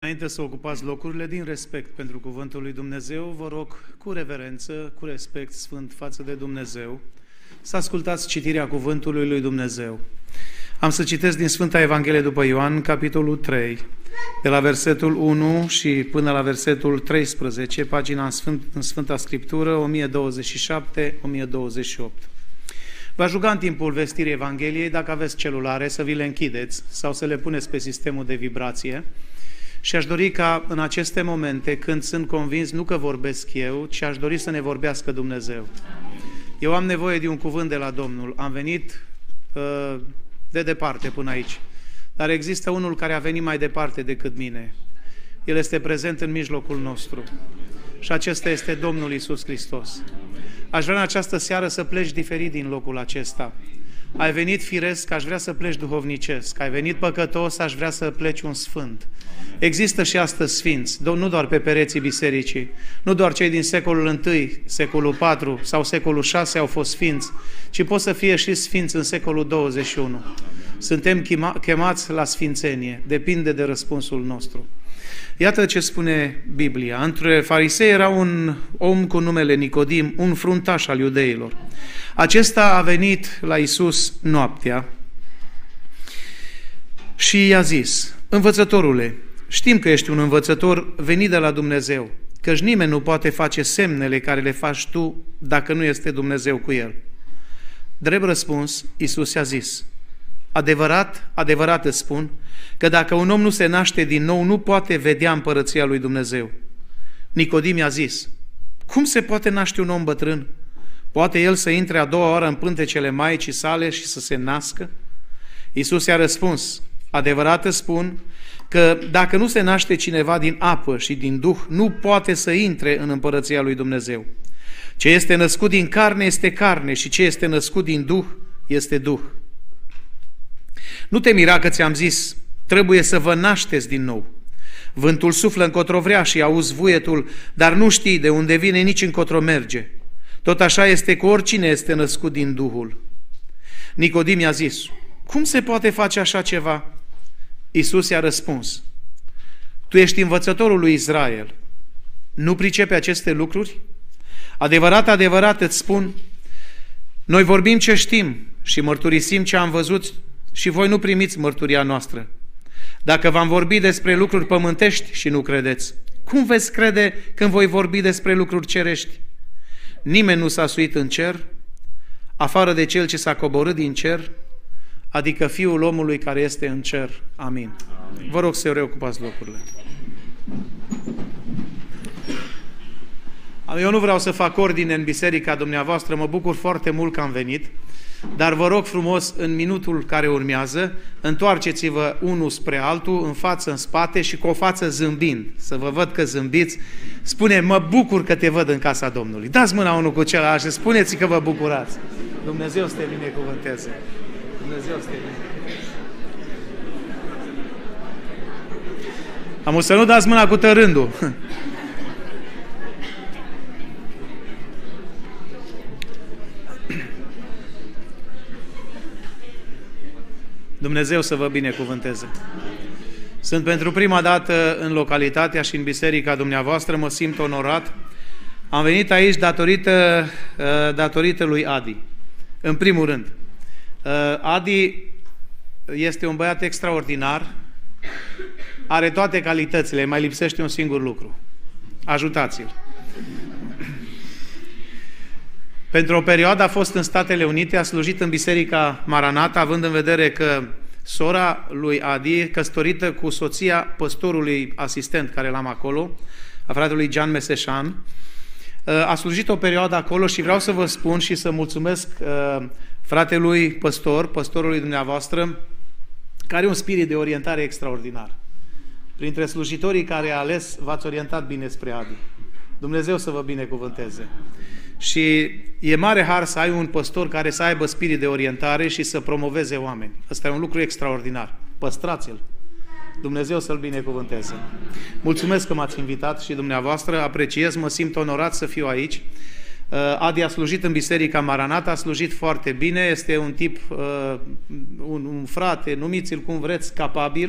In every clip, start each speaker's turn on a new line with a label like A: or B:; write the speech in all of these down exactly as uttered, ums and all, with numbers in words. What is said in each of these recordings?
A: Înainte să ocupați locurile, din respect pentru Cuvântul lui Dumnezeu, vă rog cu reverență, cu respect sfânt față de Dumnezeu, să ascultați citirea Cuvântului lui Dumnezeu. Am să citesc din Sfânta Evanghelie după Ioan, capitolul trei, de la versetul unu și până la versetul treisprezece, pagina în, Sfânt, în Sfânta Scriptură, o mie douăzeci și șapte - o mie douăzeci și opt. V-aș ruga în timpul vestirii Evangheliei, dacă aveți celulare, să vi le închideți sau să le puneți pe sistemul de vibrație. Și aș dori ca în aceste momente, când sunt convins nu că vorbesc eu, ci aș dori să ne vorbească Dumnezeu. Eu am nevoie de un cuvânt de la Domnul. Am venit uh, de departe până aici. Dar există unul care a venit mai departe decât mine. El este prezent în mijlocul nostru. Și acesta este Domnul Iisus Hristos. Aș vrea în această seară să pleci diferit din locul acesta. Ai venit firesc, aș vrea să pleci duhovnicesc. Ai venit păcătos, aș vrea să pleci un sfânt. Există și astăzi sfinți, nu doar pe pereții bisericii, nu doar cei din secolul întâi, secolul patru sau secolul șase au fost sfinți, ci pot să fie și sfinți în secolul douăzeci și unu. Suntem chemați la sfințenie, depinde de răspunsul nostru. Iată ce spune Biblia. Între farisei era un om cu numele Nicodim, un fruntaș al iudeilor. Acesta a venit la Iisus noaptea și i-a zis: Învățătorule, știm că ești un învățător venit de la Dumnezeu, căci nimeni nu poate face semnele care le faci tu dacă nu este Dumnezeu cu el. Drept răspuns, Iisus i-a zis: Adevărat, adevărat îți spun, că dacă un om nu se naște din nou, nu poate vedea împărăția lui Dumnezeu. Nicodim i-a zis: Cum se poate naște un om bătrân? Poate el să intre a doua oară în pântecele maicii sale și să se nască? Iisus i-a răspuns: Adevărat îți spun că dacă nu se naște cineva din apă și din Duh, nu poate să intre în împărăția lui Dumnezeu. Ce este născut din carne este carne și ce este născut din Duh este Duh. Nu te mira că ți-am zis, trebuie să vă nașteți din nou. Vântul suflă încotro vrea și auzi vuietul, dar nu știi de unde vine, nici încotro merge. Tot așa este cu oricine este născut din Duhul. Nicodim i-a zis: Cum se poate face așa ceva? Iisus i-a răspuns: Tu ești învățătorul lui Israel. Nu pricepe aceste lucruri? Adevărat, adevărat îți spun, noi vorbim ce știm și mărturisim ce am văzut și voi nu primiți mărturia noastră. Dacă v-am vorbit despre lucruri pământești și nu credeți, cum veți crede când voi vorbi despre lucruri cerești? Nimeni nu s-a suit în cer, afară de cel ce s-a coborât din cer, adică Fiul omului care este în cer. Amin. Amin. Vă rog să reocupați locurile. Eu nu vreau să fac ordine în biserica dumneavoastră, mă bucur foarte mult că am venit, dar vă rog frumos, în minutul care urmează, întoarceți-vă unul spre altul, în față, în spate și cu o față zâmbind, să vă văd că zâmbiți. Spune: mă bucur că te văd în casa Domnului. Dați mâna unul cu celălalt și spuneți că vă bucurați. Dumnezeu să te binecuvânteze. Dumnezeu să te binecuvânteze. Am să nu dați mâna cu tărândul. Dumnezeu să vă binecuvânteze. Sunt pentru prima dată în localitatea și în biserica dumneavoastră, mă simt onorat. Am venit aici datorită, datorită lui Adi. În primul rând, Adi este un băiat extraordinar, are toate calitățile, mai lipsește un singur lucru. Ajutați-l. Pentru o perioadă a fost în Statele Unite, a slujit în Biserica Maranata, având în vedere că sora lui Adi, căsătorită cu soția păstorului asistent care l-am acolo, a fratelui Gian Meseșan, a slujit o perioadă acolo și vreau să vă spun și să mulțumesc fratelui păstor, păstorului dumneavoastră, care are un spirit de orientare extraordinar. Printre slujitorii care a ales, v-ați orientat bine spre Adi. Dumnezeu să vă binecuvânteze. Și e mare har să ai un păstor care să aibă spirit de orientare și să promoveze oameni. Ăsta e un lucru extraordinar. Păstrați-l. Dumnezeu să-l binecuvânteze. Mulțumesc că m-ați invitat și dumneavoastră, apreciez, mă simt onorat să fiu aici. Adi a slujit în Biserica Maranata, a slujit foarte bine, este un tip, un, un frate, numiți-l cum vreți, capabil,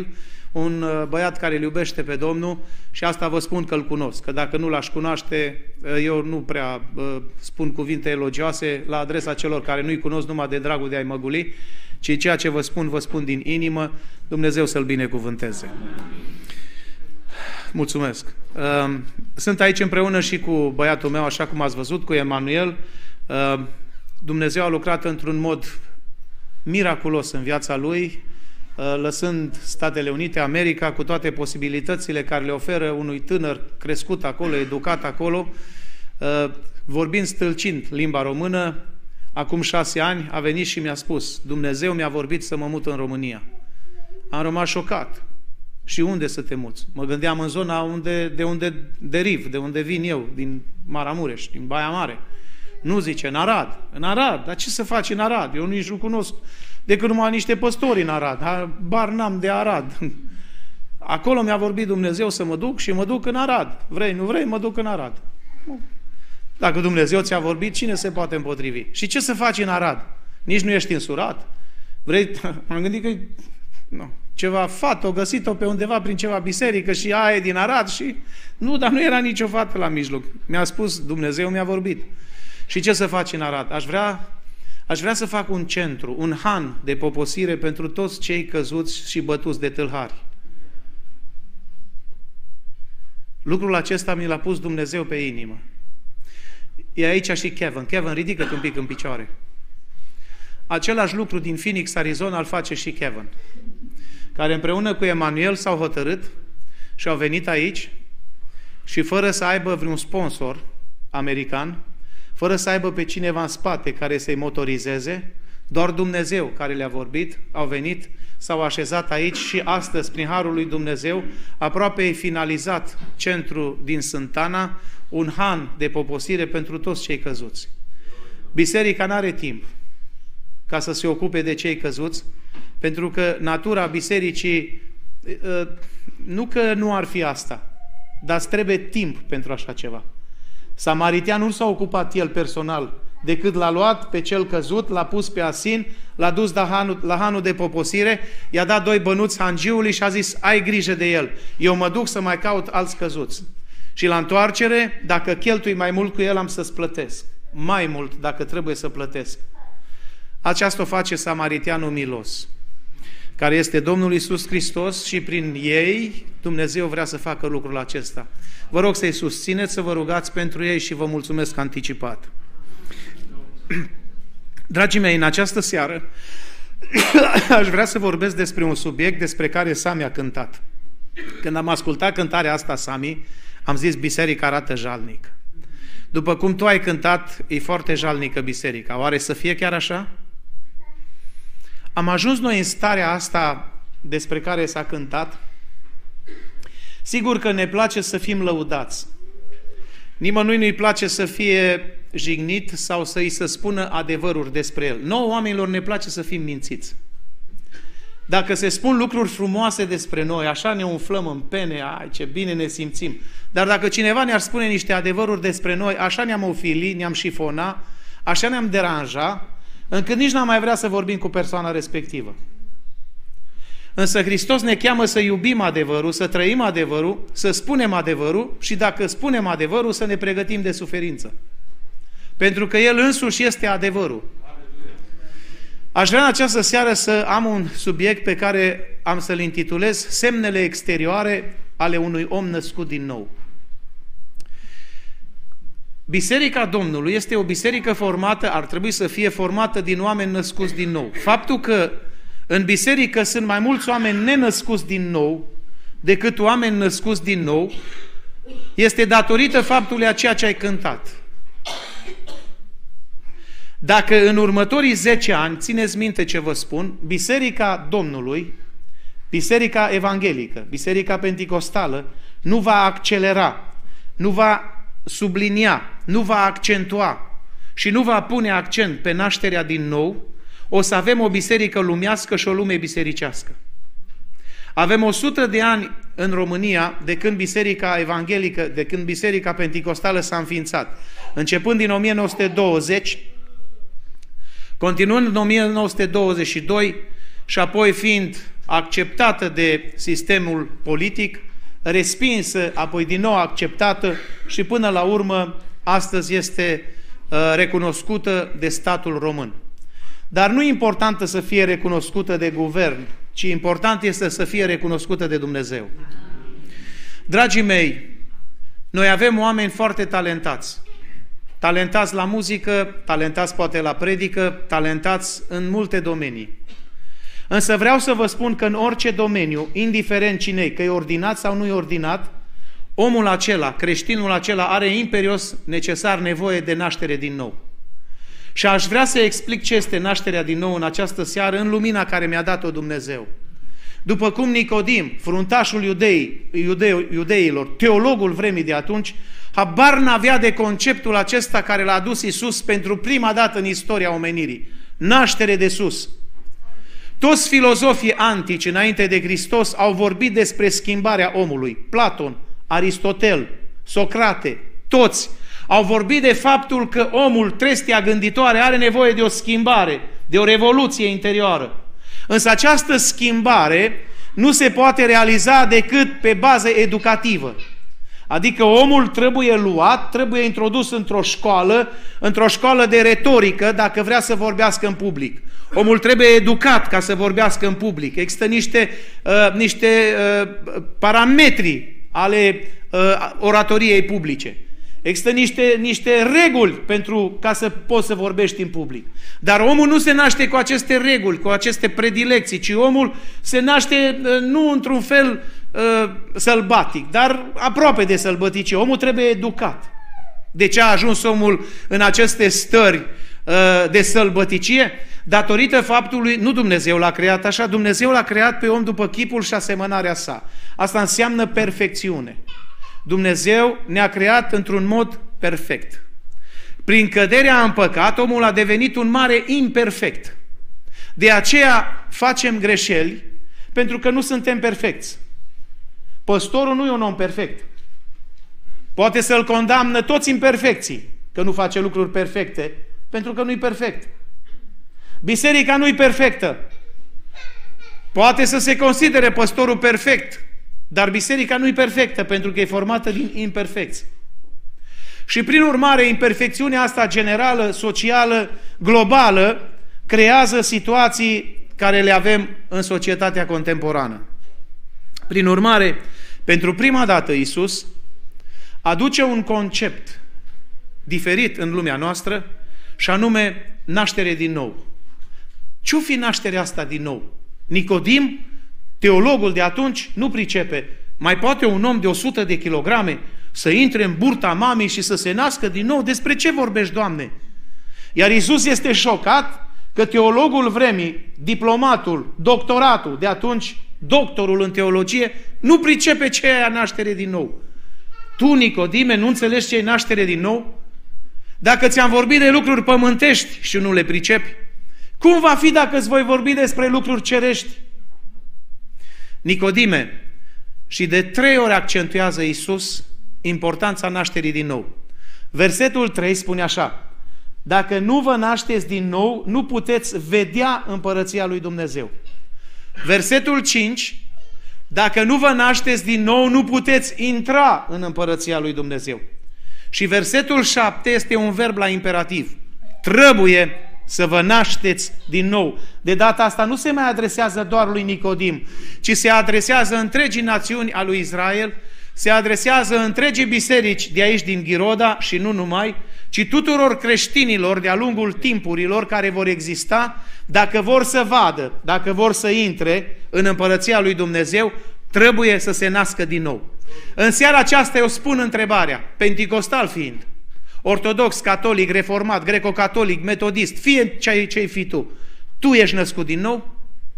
A: un băiat care îl iubește pe Domnul și asta vă spun că îl cunosc, că dacă nu l-aș cunoaște, eu nu prea spun cuvinte elogioase la adresa celor care nu-i cunosc numai de dragul de a-i măguli, ci ceea ce vă spun, vă spun din inimă. Dumnezeu să-l binecuvânteze. Mulțumesc. Sunt aici împreună și cu băiatul meu, așa cum ați văzut, cu Emanuel. Dumnezeu a lucrat într-un mod miraculos în viața lui, lăsând Statele Unite, America, cu toate posibilitățile care le oferă unui tânăr crescut acolo, educat acolo, vorbind stâlcind limba română. Acum șase ani a venit și mi-a spus: Dumnezeu mi-a vorbit să mă mut în România. Am rămas șocat. Și unde să te muți? Mă gândeam în zona unde, de unde deriv, de unde vin eu, din Maramureș, din Baia Mare. Nu, zice, în Arad. În Arad? Dar ce să faci în Arad? Eu nici nu cunosc decât numai niște păstori în Arad. Bar n-am de Arad. Acolo mi-a vorbit Dumnezeu să mă duc și mă duc în Arad. Vrei, nu vrei, mă duc în Arad. Dacă Dumnezeu ți-a vorbit, cine se poate împotrivi? Și ce să faci în Arad? Nici nu ești însurat? Vrei? M-am gândit că nu. Ceva fată, o găsit-o pe undeva prin ceva biserică și aia e din Arad și... Nu, dar nu era nicio fată la mijloc. Mi-a spus, Dumnezeu mi-a vorbit. Și ce să faci în Arad? Aș vrea, aș vrea să fac un centru, un han de poposire pentru toți cei căzuți și bătuți de tâlhari. Lucrul acesta mi l-a pus Dumnezeu pe inimă. E aici și Kevin. Kevin, ridică-te un pic în picioare. Același lucru din Phoenix, Arizona, îl face și Kevin, care împreună cu Emanuel s-au hotărât și au venit aici și fără să aibă vreun sponsor american, fără să aibă pe cineva în spate care să-i motorizeze, doar Dumnezeu care le-a vorbit, au venit, s-au așezat aici și astăzi, prin harul lui Dumnezeu, aproape e finalizat centru din Sântana, un han de poposire pentru toți cei căzuți. Biserica n-are timp ca să se ocupe de cei căzuți, pentru că natura bisericii, nu că nu ar fi asta, dar îți trebuie timp pentru așa ceva. Samaritean nu s-a ocupat el personal, decât l-a luat pe cel căzut, l-a pus pe asin, l-a dus la hanul, la hanul de poposire, i-a dat doi bănuți hangiului și a zis: ai grijă de el, eu mă duc să mai caut alți căzuți. Și la întoarcere, dacă cheltui mai mult cu el, am să-ți plătesc. Mai mult, dacă trebuie să plătesc. Aceasta o face samariteanul milos, care este Domnul Iisus Hristos și prin ei Dumnezeu vrea să facă lucrul acesta. Vă rog să-i susțineți, să vă rugați pentru ei și vă mulțumesc anticipat. Dragii mei, în această seară aș vrea să vorbesc despre un subiect despre care Sami a cântat. Când am ascultat cântarea asta, Sami, am zis: biserica arată jalnic. După cum tu ai cântat, e foarte jalnică biserica. Oare să fie chiar așa? Am ajuns noi în starea asta despre care s-a cântat. Sigur că ne place să fim lăudați. Nimănui nu-i place să fie jignit sau să-i se spună adevăruri despre el. Nouă oamenilor ne place să fim mințiți. Dacă se spun lucruri frumoase despre noi, așa ne umflăm în pene, ai, ce bine ne simțim. Dar dacă cineva ne-ar spune niște adevăruri despre noi, așa ne-am ofili, ne-am șifona, așa ne-am deranja, încât nici n-am mai vrea să vorbim cu persoana respectivă. Însă Hristos ne cheamă să iubim adevărul, să trăim adevărul, să spunem adevărul și dacă spunem adevărul, să ne pregătim de suferință. Pentru că El însuși este adevărul. Aș vrea în această seară să am un subiect pe care am să-l intitulez Semnele exterioare ale unui om născut din nou. Biserica Domnului este o biserică formată, ar trebui să fie formată din oameni născuți din nou. Faptul că în biserică sunt mai mulți oameni nenăscuți din nou decât oameni născuți din nou este datorită faptului a ceea ce ai cântat. Dacă în următorii zece ani, țineți minte ce vă spun, Biserica Domnului, Biserica Evanghelică, Biserica Penticostală, nu va accelera, nu va sublinia, nu va accentua și nu va pune accent pe nașterea din nou, o să avem o biserică lumească și o lume bisericească. Avem o sută de ani în România de când Biserica Evanghelică, de când Biserica Penticostală s-a înființat. Începând din o mie nouă sute douăzeci, continuând în o mie nouă sute douăzeci și doi și apoi fiind acceptată de sistemul politic, respinsă, apoi din nou acceptată și până la urmă astăzi este recunoscută de statul român. Dar nu e importantă să fie recunoscută de guvern, ci important este să fie recunoscută de Dumnezeu. Dragii mei, noi avem oameni foarte talentați. Talentați la muzică, talentați poate la predică, talentați în multe domenii. Însă vreau să vă spun că în orice domeniu, indiferent cine-i, că e ordinat sau nu e ordinat, omul acela, creștinul acela are imperios necesar nevoie de naștere din nou. Și aș vrea să explic ce este nașterea din nou în această seară, în lumina care mi-a dat-o Dumnezeu. După cum Nicodim, fruntașul iudei, iudei, iudeilor, teologul vremii de atunci, habar n-avea de conceptul acesta care l-a adus Iisus pentru prima dată în istoria omenirii. Naștere de sus. Toți filozofii antici înainte de Hristos au vorbit despre schimbarea omului. Platon, Aristotel, Socrate, toți au vorbit de faptul că omul, trestia gânditoare, are nevoie de o schimbare, de o revoluție interioară. Însă această schimbare nu se poate realiza decât pe bază educativă. Adică omul trebuie luat, trebuie introdus într-o școală, într-o școală de retorică, dacă vrea să vorbească în public. Omul trebuie educat ca să vorbească în public. Există niște, uh, niște uh, parametri ale uh, oratoriei publice. Există niște, niște reguli pentru ca să poți să vorbești în public. Dar omul nu se naște cu aceste reguli, cu aceste predilecții, ci omul se naște uh, nu într-un fel uh, sălbatic, dar aproape de sălbăticie. Omul trebuie educat. De ce a ajuns omul în aceste stări uh, de sălbăticie? Datorită faptului, nu Dumnezeu l-a creat așa, Dumnezeu l-a creat pe om după chipul și asemănarea sa. Asta înseamnă perfecțiune. Dumnezeu ne-a creat într-un mod perfect. Prin căderea în păcat, omul a devenit un mare imperfect. De aceea facem greșeli, pentru că nu suntem perfecți. Păstorul nu e un om perfect. Poate să-l condamnă toți imperfecții, că nu face lucruri perfecte, pentru că nu e perfect. Biserica nu e perfectă. Poate să se considere păstorul perfect, dar biserica nu e perfectă, pentru că e formată din imperfecți. Și prin urmare, imperfecțiunea asta generală, socială, globală, creează situații care le avem în societatea contemporană. Prin urmare, pentru prima dată Iisus aduce un concept diferit în lumea noastră, și anume naștere din nou. Ce-o fi nașterea asta din nou? Nicodim, teologul de atunci, nu pricepe. Mai poate un om de o sută de kilograme să intre în burta mamei și să se nască din nou? Despre ce vorbești, Doamne? Iar Iisus este șocat că teologul vremii, diplomatul, doctoratul de atunci, doctorul în teologie, nu pricepe ce e naștere din nou. Tu, Nicodime, nu înțelegi ce e naștere din nou? Dacă ți-am vorbit de lucruri pământești și nu le pricepi, cum va fi dacă îți voi vorbi despre lucruri cerești? Nicodime, și de trei ori accentuează Iisus importanța nașterii din nou. Versetul trei spune așa: dacă nu vă nașteți din nou, nu puteți vedea împărăția lui Dumnezeu. Versetul cinci: dacă nu vă nașteți din nou, nu puteți intra în împărăția lui Dumnezeu. Și versetul șapte este un verb la imperativ. Trebuie să vă nașteți din nou. De data asta nu se mai adresează doar lui Nicodim, ci se adresează întregii națiuni a lui Israel, se adresează întregii biserici de aici din Ghiroda și nu numai, ci tuturor creștinilor de-a lungul timpurilor care vor exista, dacă vor să vadă, dacă vor să intre în împărăția lui Dumnezeu, trebuie să se nască din nou. În seara aceasta eu spun întrebarea, penticostal fiind, ortodox, catolic, reformat, greco-catolic, metodist, fie ce ai fi tu, tu ești născut din nou?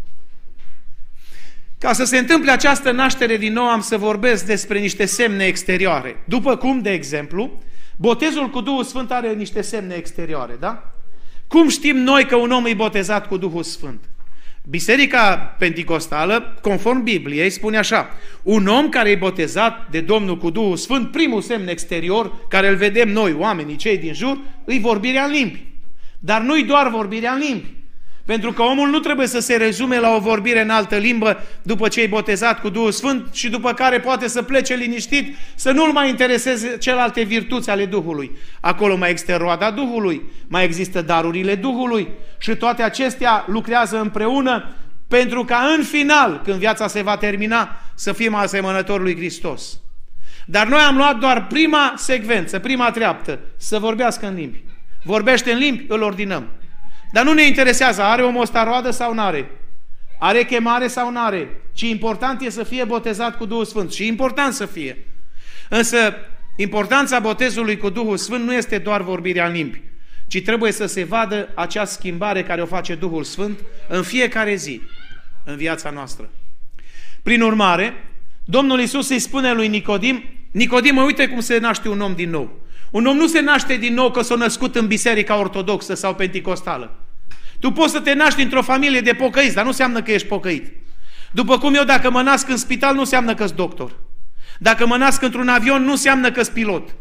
A: Ca să se întâmple această naștere din nou, am să vorbesc despre niște semne exterioare. După cum, de exemplu, botezul cu Duhul Sfânt are niște semne exterioare, da? Cum știm noi că un om e botezat cu Duhul Sfânt? Biserica Penticostală, conform Bibliei, spune așa: un om care e botezat de Domnul cu Duhul Sfânt, primul semn exterior, care îl vedem noi, oamenii, cei din jur, îi vorbirea în limbi. Dar nu-i doar vorbirea în limbi. Pentru că omul nu trebuie să se rezume la o vorbire în altă limbă după ce e botezat cu Duhul Sfânt și după care poate să plece liniștit, să nu-l mai intereseze celelalte virtuți ale Duhului. Acolo mai există roada Duhului, mai există darurile Duhului și toate acestea lucrează împreună pentru ca în final, când viața se va termina, să fim asemănători lui Hristos. Dar noi am luat doar prima secvență, prima treaptă, să vorbească în limbi. Vorbește în limbi, îl ordinăm. Dar nu ne interesează, are omul ăsta roadă sau n-are? Are chemare sau n-are? Ci important e să fie botezat cu Duhul Sfânt. Și important să fie. Însă, importanța botezului cu Duhul Sfânt nu este doar vorbirea în limbi, ci trebuie să se vadă acea schimbare care o face Duhul Sfânt în fiecare zi, în viața noastră. Prin urmare, Domnul Iisus îi spune lui Nicodim, Nicodim, uite cum se naște un om din nou. Un om nu se naște din nou că s-a născut în biserica ortodoxă sau penticostală. Tu poți să te naști într-o familie de pocăiți, dar nu înseamnă că ești pocăit. După cum eu, dacă mă nasc în spital, nu înseamnă că-s doctor. Dacă mă nasc într-un avion, nu înseamnă că-s pilot.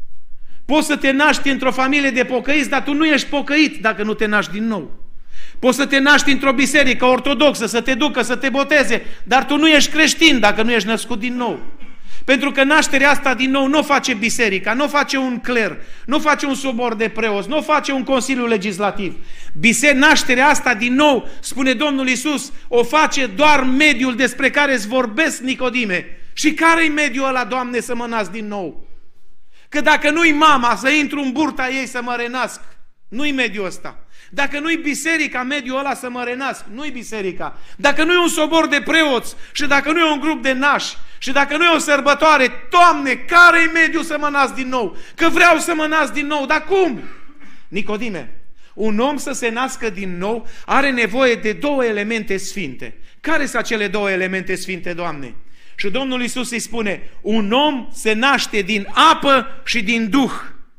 A: Poți să te naști într-o familie de pocăiți, dar tu nu ești pocăit dacă nu te naști din nou. Poți să te naști într-o biserică ortodoxă, să te ducă, să te boteze, dar tu nu ești creștin dacă nu ești născut din nou. Pentru că nașterea asta din nou nu face biserica, nu face un cler, nu face un sobor de preoți, nu face un consiliu legislativ. Bise- nașterea asta din nou, spune Domnul Iisus, o face doar mediul despre care îți vorbesc, Nicodime. Și care-i mediul ăla, Doamne, să mă nasc din nou? Că dacă nu-i mama să intru în burta ei să mă renasc, nu-i mediul ăsta. Dacă nu-i biserica, mediul ăla să mă renasc, nu-i biserica. Dacă nu-i un sobor de preoți și dacă nu e un grup de nași și dacă nu e o sărbătoare, Doamne, care-i mediul să mă nasc din nou? Că vreau să mă nasc din nou, dar cum? Nicodime, un om să se nască din nou are nevoie de două elemente sfinte. Care sunt acele două elemente sfinte, Doamne? Și Domnul Iisus îi spune, un om se naște din apă și din Duh.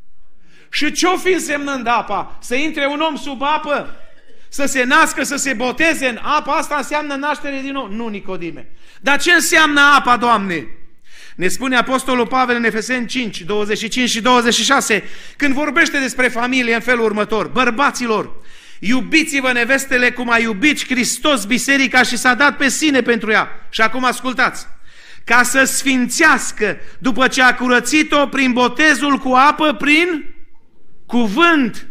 A: Și ce-o fi însemnând apa? Să intre un om sub apă? Să se nască, să se boteze în apă? Asta înseamnă naștere din nou? Nu, Nicodime. Dar ce înseamnă apa, Doamne? Ne spune Apostolul Pavel în Efeseni cinci, douăzeci și cinci și douăzeci și șase, când vorbește despre familie în felul următor. Bărbaților, iubiți-vă nevestele cum a iubit Hristos biserica și s-a dat pe sine pentru ea. Și acum ascultați. Ca să sfințească după ce a curățit-o prin botezul cu apă, prin cuvânt.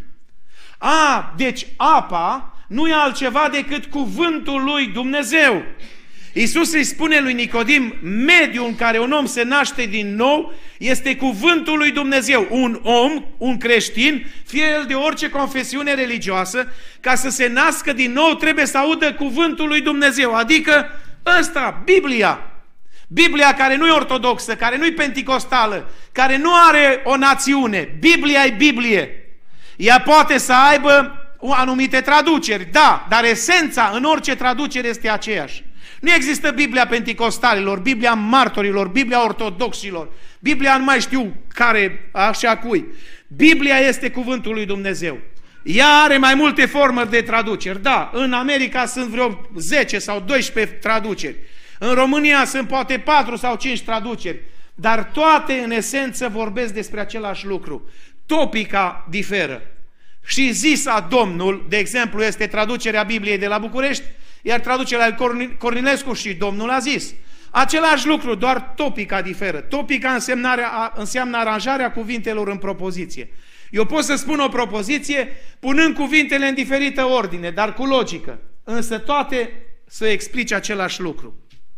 A: A, deci apa nu e altceva decât cuvântul lui Dumnezeu. Iisus îi spune lui Nicodim, mediul în care un om se naște din nou este cuvântul lui Dumnezeu. Un om, un creștin, fie el de orice confesiune religioasă, ca să se nască din nou trebuie să audă cuvântul lui Dumnezeu, adică ăsta, Biblia. Biblia care nu e ortodoxă, care nu e penticostală, care nu are o națiune. Biblia e Biblie. Ea poate să aibă anumite traduceri, da, dar esența în orice traducere este aceeași. Nu există Biblia penticostalilor, Biblia martorilor, Biblia ortodoxilor, Biblia nu mai știu care, așa cui. Biblia este cuvântul lui Dumnezeu. Ea are mai multe forme de traduceri. Da, în America sunt vreo zece sau doisprezece traduceri. În România sunt poate patru sau cinci traduceri. Dar toate în esență vorbesc despre același lucru. Topica diferă. Și zisa Domnul, de exemplu, este traducerea Bibliei de la București, iar traducerea lui Cornilescu și Domnul a zis. Același lucru, doar topica diferă. Topica înseamnă aranjarea cuvintelor în propoziție. Eu pot să spun o propoziție punând cuvintele în diferită ordine, dar cu logică. Însă toate să explice același lucru.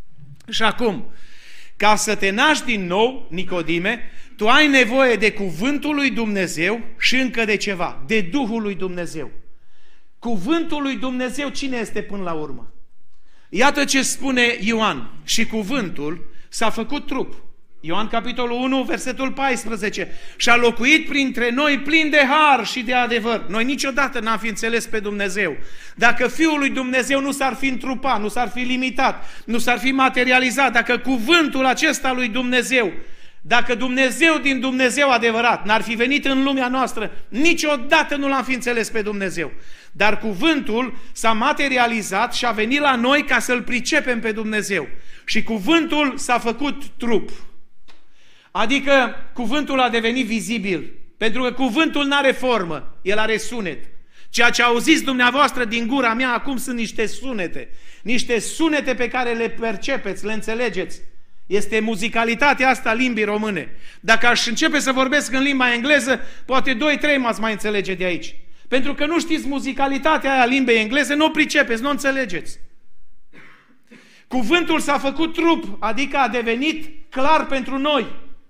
A: Și acum, ca să te naști din nou, Nicodime, tu ai nevoie de cuvântul lui Dumnezeu și încă de ceva, de Duhul lui Dumnezeu. Cuvântul lui Dumnezeu cine este până la urmă? Iată ce spune Ioan. Și cuvântul s-a făcut trup. Ioan capitolul unu, versetul paisprezece. Și a locuit printre noi plin de har și de adevăr. Noi niciodată n-am fi înțeles pe Dumnezeu. Dacă Fiul lui Dumnezeu nu s-ar fi întrupat, nu s-ar fi limitat, nu s-ar fi materializat, dacă cuvântul acesta lui Dumnezeu, dacă Dumnezeu din Dumnezeu adevărat n-ar fi venit în lumea noastră, niciodată nu l-am fi înțeles pe Dumnezeu. Dar cuvântul s-a materializat și a venit la noi ca să-L pricepem pe Dumnezeu. Și cuvântul s-a făcut trup. Adică cuvântul a devenit vizibil. Pentru că cuvântul nu are formă, el are sunet. Ceea ce auziți dumneavoastră din gura mea acum sunt niște sunete. Niște sunete pe care le percepeți, le înțelegeți. Este muzicalitatea asta limbii române. Dacă aș începe să vorbesc în limba engleză, poate doi trei m-ați mai înțelege de aici. Pentru că nu știți muzicalitatea aia limbei engleze, nu o pricepeți, nu o înțelegeți. Cuvântul s-a făcut trup, adică a devenit clar pentru noi.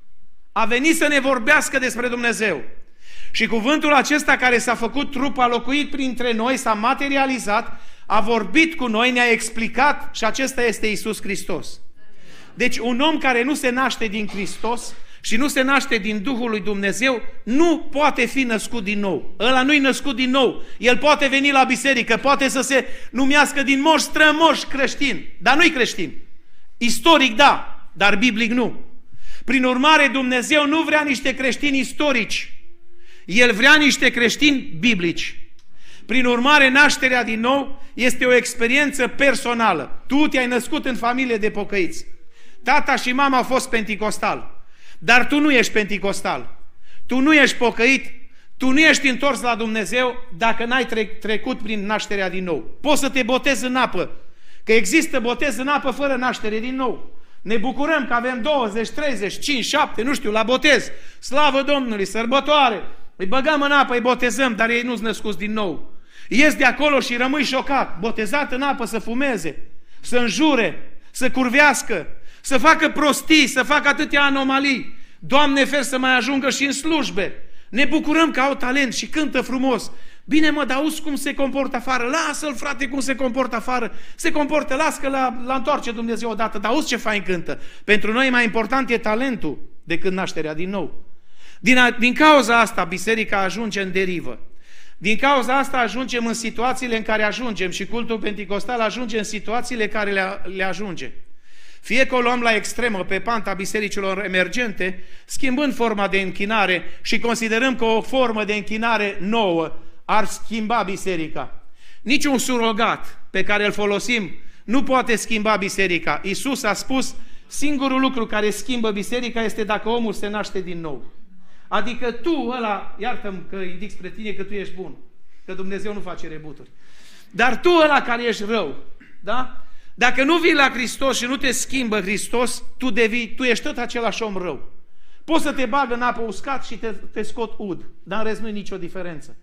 A: A venit să ne vorbească despre Dumnezeu. Și cuvântul acesta care s-a făcut trup, a locuit printre noi, s-a materializat, a vorbit cu noi, ne-a explicat și acesta este Iisus Hristos. Deci un om care nu se naște din Hristos și nu se naște din Duhul lui Dumnezeu, nu poate fi născut din nou. Ăla nu-i născut din nou. El poate veni la biserică, poate să se numească din moș strămoș creștin, dar nu-i creștin. Istoric da, dar biblic nu. Prin urmare, Dumnezeu nu vrea niște creștini istorici. El vrea niște creștini biblici. Prin urmare, nașterea din nou este o experiență personală. Tu te-ai născut în familie de pocăiți. Tata și mama au fost penticostal. Dar tu nu ești penticostal. Tu nu ești pocăit. Tu nu ești întors la Dumnezeu dacă n-ai trecut prin nașterea din nou. Poți să te botezi în apă. Că există botez în apă fără naștere din nou. Ne bucurăm că avem douăzeci, treizeci, cinci, șapte, nu știu, la botez. Slavă Domnului, sărbătoare. Îi băgăm în apă, îi botezăm, dar ei nu-s născuți din nou. Ies de acolo și rămâi șocat. Botezat în apă să fumeze, să înjure, să curvească, să facă prostii, să facă atâtea anomalii. Doamne, fer să mai ajungă și în slujbe. Ne bucurăm că au talent și cântă frumos. Bine mă, dar auzi cum se comportă afară. Lasă-l, frate, cum se comportă afară. Se comportă, las că la, la întoarce Dumnezeu odată, dar auzi ce fain cântă. Pentru noi mai important e talentul decât nașterea din nou. Din, a, din cauza asta biserica ajunge în derivă. Din cauza asta ajungem în situațiile în care ajungem și cultul penticostal ajunge în situațiile care le, le ajunge. Fie că o luăm la extremă pe panta bisericilor emergente, schimbând forma de închinare și considerăm că o formă de închinare nouă ar schimba biserica. Niciun surogat pe care îl folosim nu poate schimba biserica. Iisus a spus, singurul lucru care schimbă biserica este dacă omul se naște din nou. Adică tu, ăla, iartă-mi că indic spre tine că tu ești bun, că Dumnezeu nu face rebuturi. Dar tu, ăla care ești rău, da? Dacă nu vii la Hristos și nu te schimbă Hristos, tu devii, tu ești tot același om rău. Poți să te bagă în apă uscat și te, te scot ud, dar în rest nu e nicio diferență.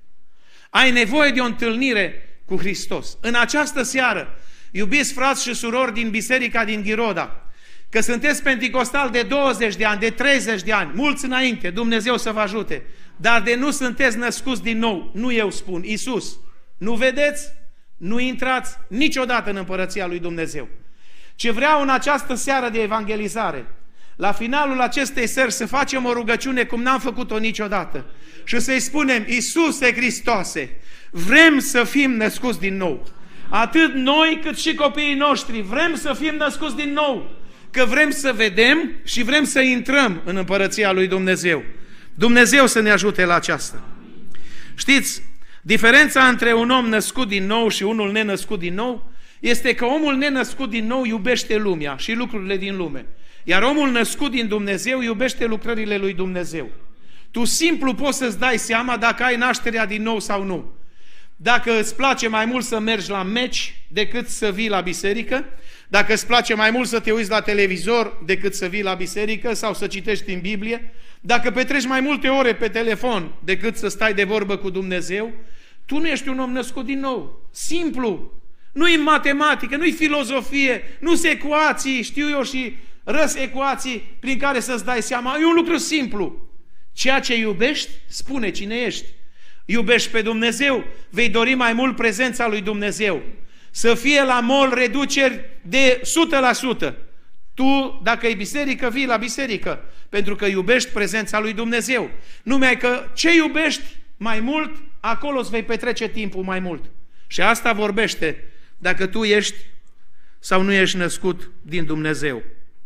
A: Ai nevoie de o întâlnire cu Hristos. În această seară, iubiți frați și surori din biserica din Ghiroda, că sunteți penticostal de douăzeci de ani, de treizeci de ani, mulți înainte, Dumnezeu să vă ajute, dar de nu sunteți născuți din nou, nu eu spun, Iisus. Nu vedeți? Nu intrați niciodată în împărăția lui Dumnezeu. Ce vreau în această seară de evangelizare, la finalul acestei seri să facem o rugăciune cum n-am făcut-o niciodată și să-i spunem, Iisuse Hristoase, vrem să fim născuți din nou. Atât noi cât și copiii noștri vrem să fim născuți din nou. Că vrem să vedem și vrem să intrăm în împărăția lui Dumnezeu. Dumnezeu să ne ajute la aceasta. Știți, diferența între un om născut din nou și unul nenăscut din nou este că omul nenăscut din nou iubește lumea și lucrurile din lume. Iar omul născut din Dumnezeu iubește lucrările lui Dumnezeu. Tu simplu poți să-ți dai seama dacă ai nașterea din nou sau nu. Dacă îți place mai mult să mergi la meci decât să vii la biserică, dacă îți place mai mult să te uiți la televizor decât să vii la biserică sau să citești în Biblie, dacă petreci mai multe ore pe telefon decât să stai de vorbă cu Dumnezeu, tu nu ești un om născut din nou. Simplu. Nu-i matematică, nu-i filozofie, nu-s ecuații, știu eu, și răs ecuații prin care să-ți dai seama. E un lucru simplu. Ceea ce iubești, spune cine ești. Iubești pe Dumnezeu, vei dori mai mult prezența lui Dumnezeu. Să fie la mall reduceri de o sută la sută. Tu, dacă e biserică, vii la biserică, pentru că iubești prezența lui Dumnezeu. Numai că ce iubești mai mult, acolo îți vei petrece timpul mai mult. Și asta vorbește dacă tu ești sau nu ești născut din Dumnezeu.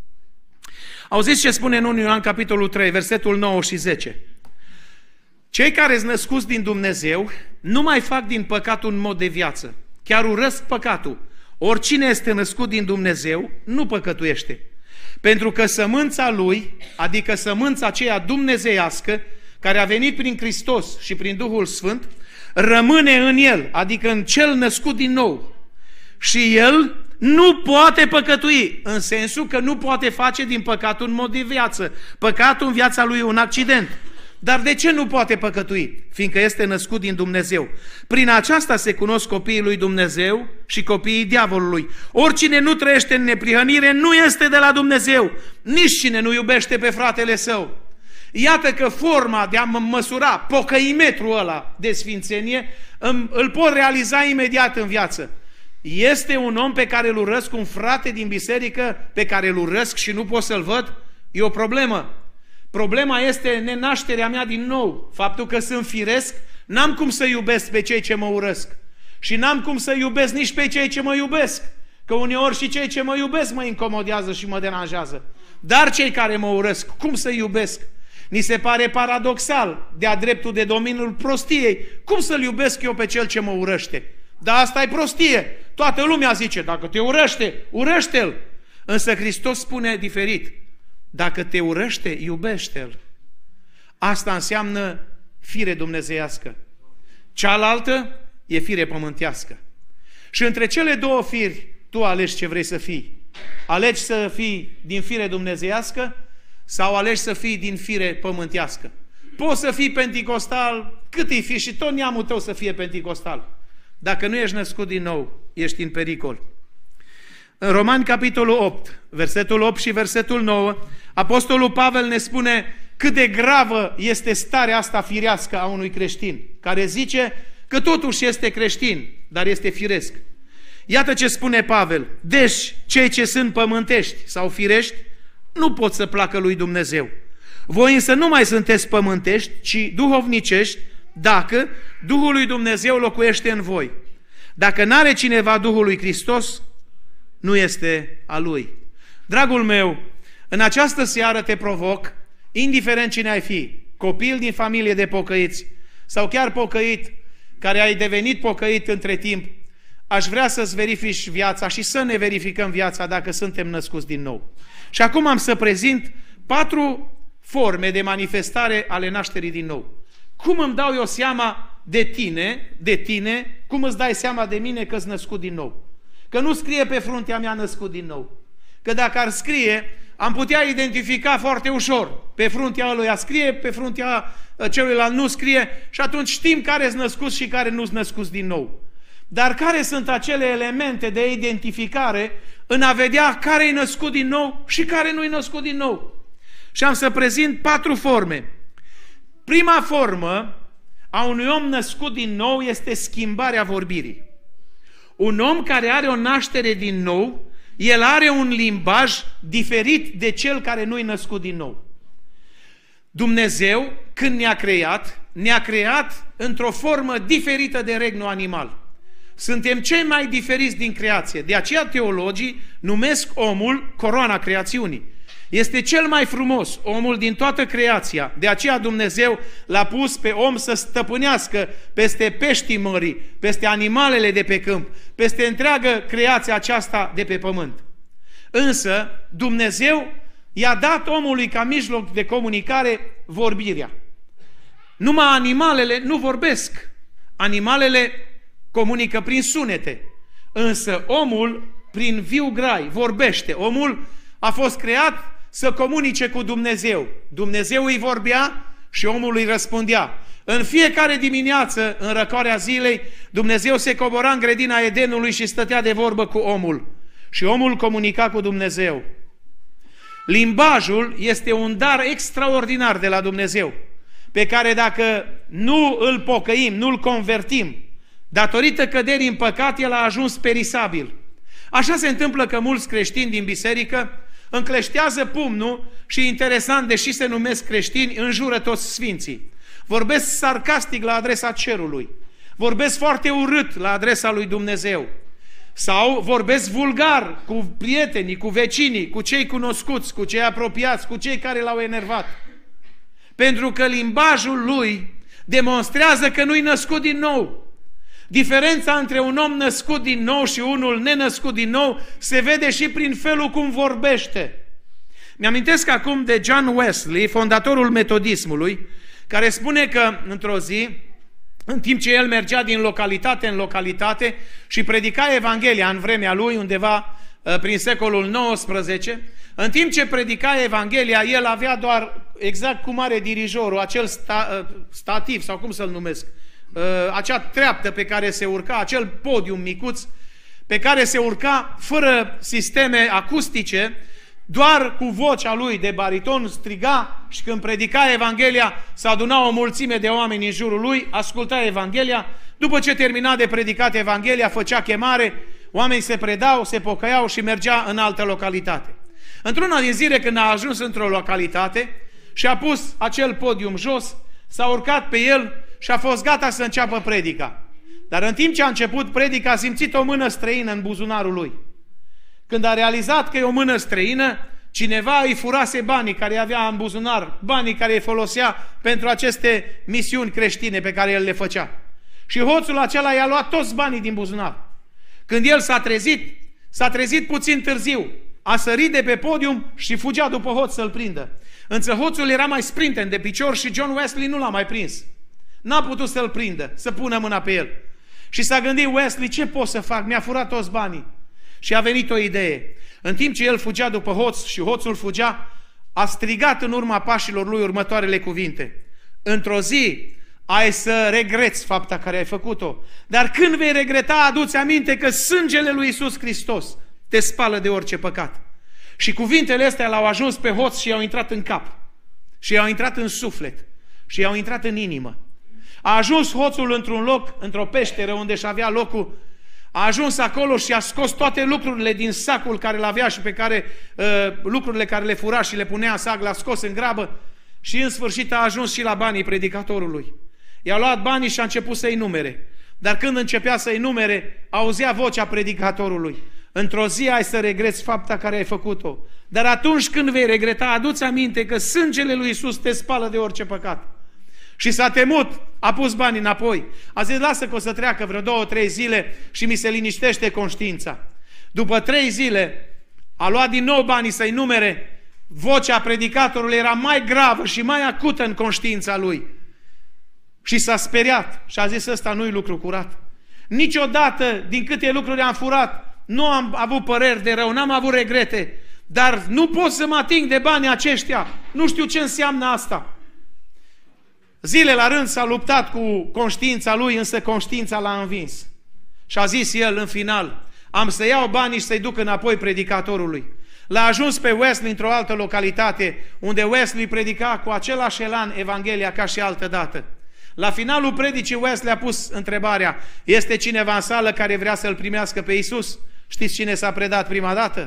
A: Auziți ce spune în unu Ioan, capitolul trei, versetul nouă și zece. Cei care sunt născuți din Dumnezeu nu mai fac din păcat un mod de viață. Chiar urăsc păcatul. Oricine este născut din Dumnezeu nu păcătuiește. Pentru că sămânța lui, adică sămânța aceea dumnezeiască, care a venit prin Hristos și prin Duhul Sfânt, rămâne în el, adică în cel născut din nou. Și el nu poate păcătui, în sensul că nu poate face din păcatul un mod de viață. Păcatul în viața lui e un accident. Dar de ce nu poate păcătui? Fiindcă este născut din Dumnezeu. Prin aceasta se cunosc copiii lui Dumnezeu și copiii diavolului. Oricine nu trăiește în neprihănire nu este de la Dumnezeu, nici cine nu iubește pe fratele său. Iată că forma de a măsura pocăimetrul ăla de sfințenie îl pot realiza imediat în viață. Este un om pe care îl urăsc, un frate din biserică pe care îl urăsc și nu pot să-l văd? E o problemă. Problema este nenașterea mea din nou. Faptul că sunt firesc, n-am cum să iubesc pe cei ce mă urăsc. Și n-am cum să iubesc nici pe cei ce mă iubesc. Că uneori și cei ce mă iubesc mă incomodează și mă deranjează. Dar cei care mă urăsc, cum să iubesc? Ni se pare paradoxal, de-a dreptul de domeniul prostiei. Cum să-l iubesc eu pe cel ce mă urăște? Dar asta e prostie. Toată lumea zice, dacă te urăște, urăște-l. Însă Hristos spune diferit. Dacă te urăște, iubește-l. Asta înseamnă fire dumnezeiască. Cealaltă e fire pământească. Și între cele două firi, tu alegi ce vrei să fii. Alegi să fii din fire dumnezeiască sau alegi să fii din fire pământească. Poți să fii penticostal, cât îi fi și tot neamul tău să fie penticostal. Dacă nu ești născut din nou, ești în pericol. În Romani, capitolul opt, versetul opt și versetul nouă, Apostolul Pavel ne spune cât de gravă este starea asta firească a unui creștin, care zice că totuși este creștin, dar este firesc. Iată ce spune Pavel. Deci, cei ce sunt pământești sau firești, nu pot să placă lui Dumnezeu. Voi însă nu mai sunteți pământești, ci duhovnicești, dacă Duhul lui Dumnezeu locuiește în voi. Dacă n-are cineva Duhul lui Hristos, nu este a lui. Dragul meu, în această seară te provoc, indiferent cine ai fi, copil din familie de pocăiți sau chiar pocăit, care ai devenit pocăit între timp, aș vrea să-ți verifici viața și să ne verificăm viața dacă suntem născuți din nou. Și acum am să prezint patru forme de manifestare ale nașterii din nou. Cum îmi dau eu seama de tine, de tine, cum îți dai seama de mine că-s născut din nou? Că nu scrie pe fruntea mea născut din nou. Că dacă ar scrie, am putea identifica foarte ușor. Pe fruntea ăluia scrie, pe fruntea celuilalt nu scrie și atunci știm care sunt născuți și care nu sunt născuți din nou. Dar care sunt acele elemente de identificare în a vedea care e născut din nou și care nu e născut din nou? Și am să prezint patru forme. Prima formă a unui om născut din nou este schimbarea vorbirii. Un om care are o naștere din nou, el are un limbaj diferit de cel care nu-i născut din nou. Dumnezeu, când ne-a creat, ne-a creat într-o formă diferită de regnul animal. Suntem cei mai diferiți din creație. De aceea teologii numesc omul coroana creațiunii. Este cel mai frumos, omul din toată creația. De aceea Dumnezeu l-a pus pe om să stăpânească peste peștii mării, peste animalele de pe câmp, peste întreagă creația aceasta de pe pământ. Însă Dumnezeu i-a dat omului ca mijloc de comunicare vorbirea. Numai animalele nu vorbesc. Animalele comunică prin sunete. Însă omul prin viu grai vorbește. Omul a fost creat să comunice cu Dumnezeu. Dumnezeu îi vorbea și omul îi răspundea. În fiecare dimineață, în răcoarea zilei, Dumnezeu se cobora în grădina Edenului și stătea de vorbă cu omul. Și omul comunica cu Dumnezeu. Limbajul este un dar extraordinar de la Dumnezeu, pe care dacă nu îl pocăim, nu îl convertim, datorită căderii în păcat, el a ajuns perisabil. Așa se întâmplă că mulți creștini din biserică încleștează pumnul și, interesant, deși se numesc creștini, înjură toți sfinții. Vorbesc sarcastic la adresa cerului. Vorbesc foarte urât la adresa lui Dumnezeu. Sau vorbesc vulgar cu prietenii, cu vecinii, cu cei cunoscuți, cu cei apropiați, cu cei care l-au enervat. Pentru că limbajul lui demonstrează că nu-i născut din nou. Diferența între un om născut din nou și unul nenăscut din nou se vede și prin felul cum vorbește. Mi-amintesc acum de John Wesley, fondatorul metodismului, care spune că într-o zi în timp ce el mergea din localitate în localitate și predica Evanghelia în vremea lui, undeva prin secolul nouăsprezece, în timp ce predica Evanghelia, el avea doar, exact cum are dirijorul, acel sta, stativ, sau cum să-l numesc, acea treaptă pe care se urca, acel podium micuț, pe care se urca fără sisteme acustice, doar cu vocea lui de bariton striga și când predica Evanghelia se aduna o mulțime de oameni în jurul lui, asculta Evanghelia, după ce termina de predicat Evanghelia, făcea chemare, oamenii se predau, se pocăiau și mergea în altă localitate. Într-una din zile când a ajuns într-o localitate și a pus acel podium jos, s-a urcat pe el și a fost gata să înceapă predica. Dar în timp ce a început predica, a simțit o mână străină în buzunarul lui. Când a realizat că e o mână străină, cineva îi furase banii care avea în buzunar, banii care îi folosea pentru aceste misiuni creștine pe care el le făcea. Și hoțul acela i-a luat toți banii din buzunar. Când el s-a trezit, s-a trezit puțin târziu, a sărit de pe podium și fugea după hoț să-l prindă. Însă hoțul era mai sprinten de picior și John Wesley nu l-a mai prins. N-a putut să-l prindă, să pună mâna pe el. Și s-a gândit Wesley, ce pot să fac? Mi-a furat toți banii. Și a venit o idee. În timp ce el fugea după hoț și hoțul fugea, a strigat în urma pașilor lui următoarele cuvinte. Într-o zi ai să regreți fapta care ai făcut-o, dar când vei regreta, adu-ți aminte că sângele lui Iisus Hristos te spală de orice păcat. Și cuvintele astea l-au ajuns pe hoț și i-au intrat în cap. Și i-au intrat în suflet. Și i-au intrat în inimă. A ajuns hoțul într-un loc, într-o peșteră unde își avea locul. A ajuns acolo și a scos toate lucrurile din sacul care l-avea și pe care, uh, lucrurile care le fura și le punea în sac, l-a scos în grabă și în sfârșit a ajuns și la banii predicatorului. I-a luat banii și a început să-i numere. Dar când începea să-i numere, auzea vocea predicatorului. Într-o zi ai să regreți fapta care ai făcut-o. Dar atunci când vei regreta, adu-ți aminte că sângele lui Iisus te spală de orice păcat. Și s-a temut, a pus banii înapoi. A zis, lasă că o să treacă vreo două, trei zile și mi se liniștește conștiința. După trei zile a luat din nou banii să-i numere. Vocea predicatorului era mai gravă și mai acută în conștiința lui. Și s-a speriat și a zis, ăsta nu-i lucru curat. Niciodată, din câte lucruri am furat, nu am avut păreri de rău, n-am avut regrete, dar nu pot să mă ating de banii aceștia. Nu știu ce înseamnă asta. Zile la rând s-a luptat cu conștiința lui, însă conștiința l-a învins. Și a zis el în final, am să iau banii și să-i duc înapoi predicatorului. L-a ajuns pe Wesley într-o altă localitate, unde Wesley predica cu același elan Evanghelia ca și altă dată. La finalul predicii Wesley a pus întrebarea, este cineva în sală care vrea să-L primească pe Iisus? Știți cine s-a predat prima dată?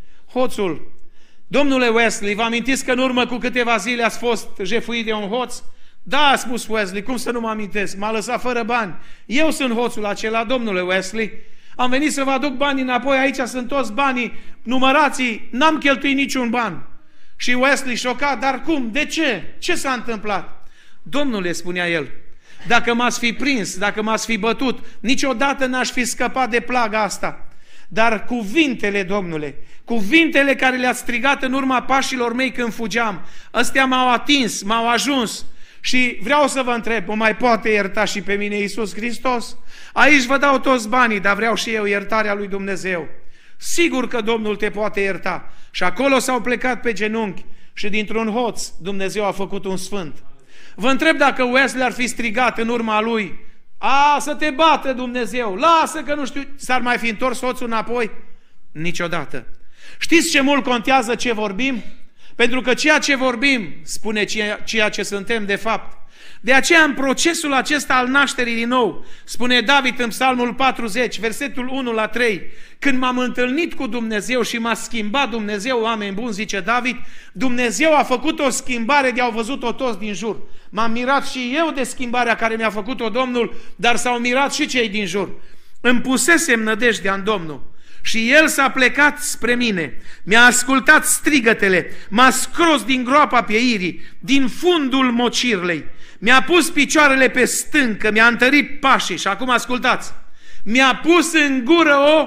A: Hoțul. Domnule Wesley, vă amintiți că în urmă cu câteva zile ați fost jefuit de un hoț? Da, a spus Wesley, cum să nu mă amintesc? M-a lăsat fără bani. Eu sunt hoțul acela, domnule Wesley. Am venit să vă aduc banii înapoi, aici sunt toți banii, numărați, n-am cheltuit niciun ban. Și Wesley șocat, dar cum? De ce? Ce s-a întâmplat? Domnule, spunea el, dacă m-ați fi prins, dacă m-ați fi bătut, niciodată n-aș fi scăpat de plaga asta. Dar cuvintele, Domnule, cuvintele care le-ați strigat în urma pașilor mei când fugeam, ăstea m-au atins, m-au ajuns. Și vreau să vă întreb, mă mai poate ierta și pe mine Iisus Hristos? Aici vă dau toți banii, dar vreau și eu iertarea lui Dumnezeu. Sigur că Domnul te poate ierta. Și acolo s-au plecat pe genunchi și dintr-un hoț Dumnezeu a făcut un sfânt. Vă întreb dacă Wesley ar fi strigat în urma lui, a, să te bată Dumnezeu, lasă că nu știu, s-ar mai fi întors hoțul înapoi? Niciodată. Știți ce mult contează ce vorbim? Pentru că ceea ce vorbim spune ceea, ceea ce suntem de fapt. De aceea în procesul acesta al nașterii din nou, spune David în Psalmul patruzeci, versetul unu la trei, când m-am întâlnit cu Dumnezeu și m-a schimbat Dumnezeu, oameni buni, zice David, Dumnezeu a făcut o schimbare de-au văzut-o toți din jur. M-am mirat și eu de schimbarea care mi-a făcut-o Domnul, dar s-au mirat și cei din jur. Îmi pusesem nădejdea în Domnul. Și El s-a plecat spre mine, mi-a ascultat strigătele, m-a scros din groapa pieirii, din fundul mocirlei, mi-a pus picioarele pe stâncă, mi-a întărit pașii și acum ascultați, mi-a pus în gură o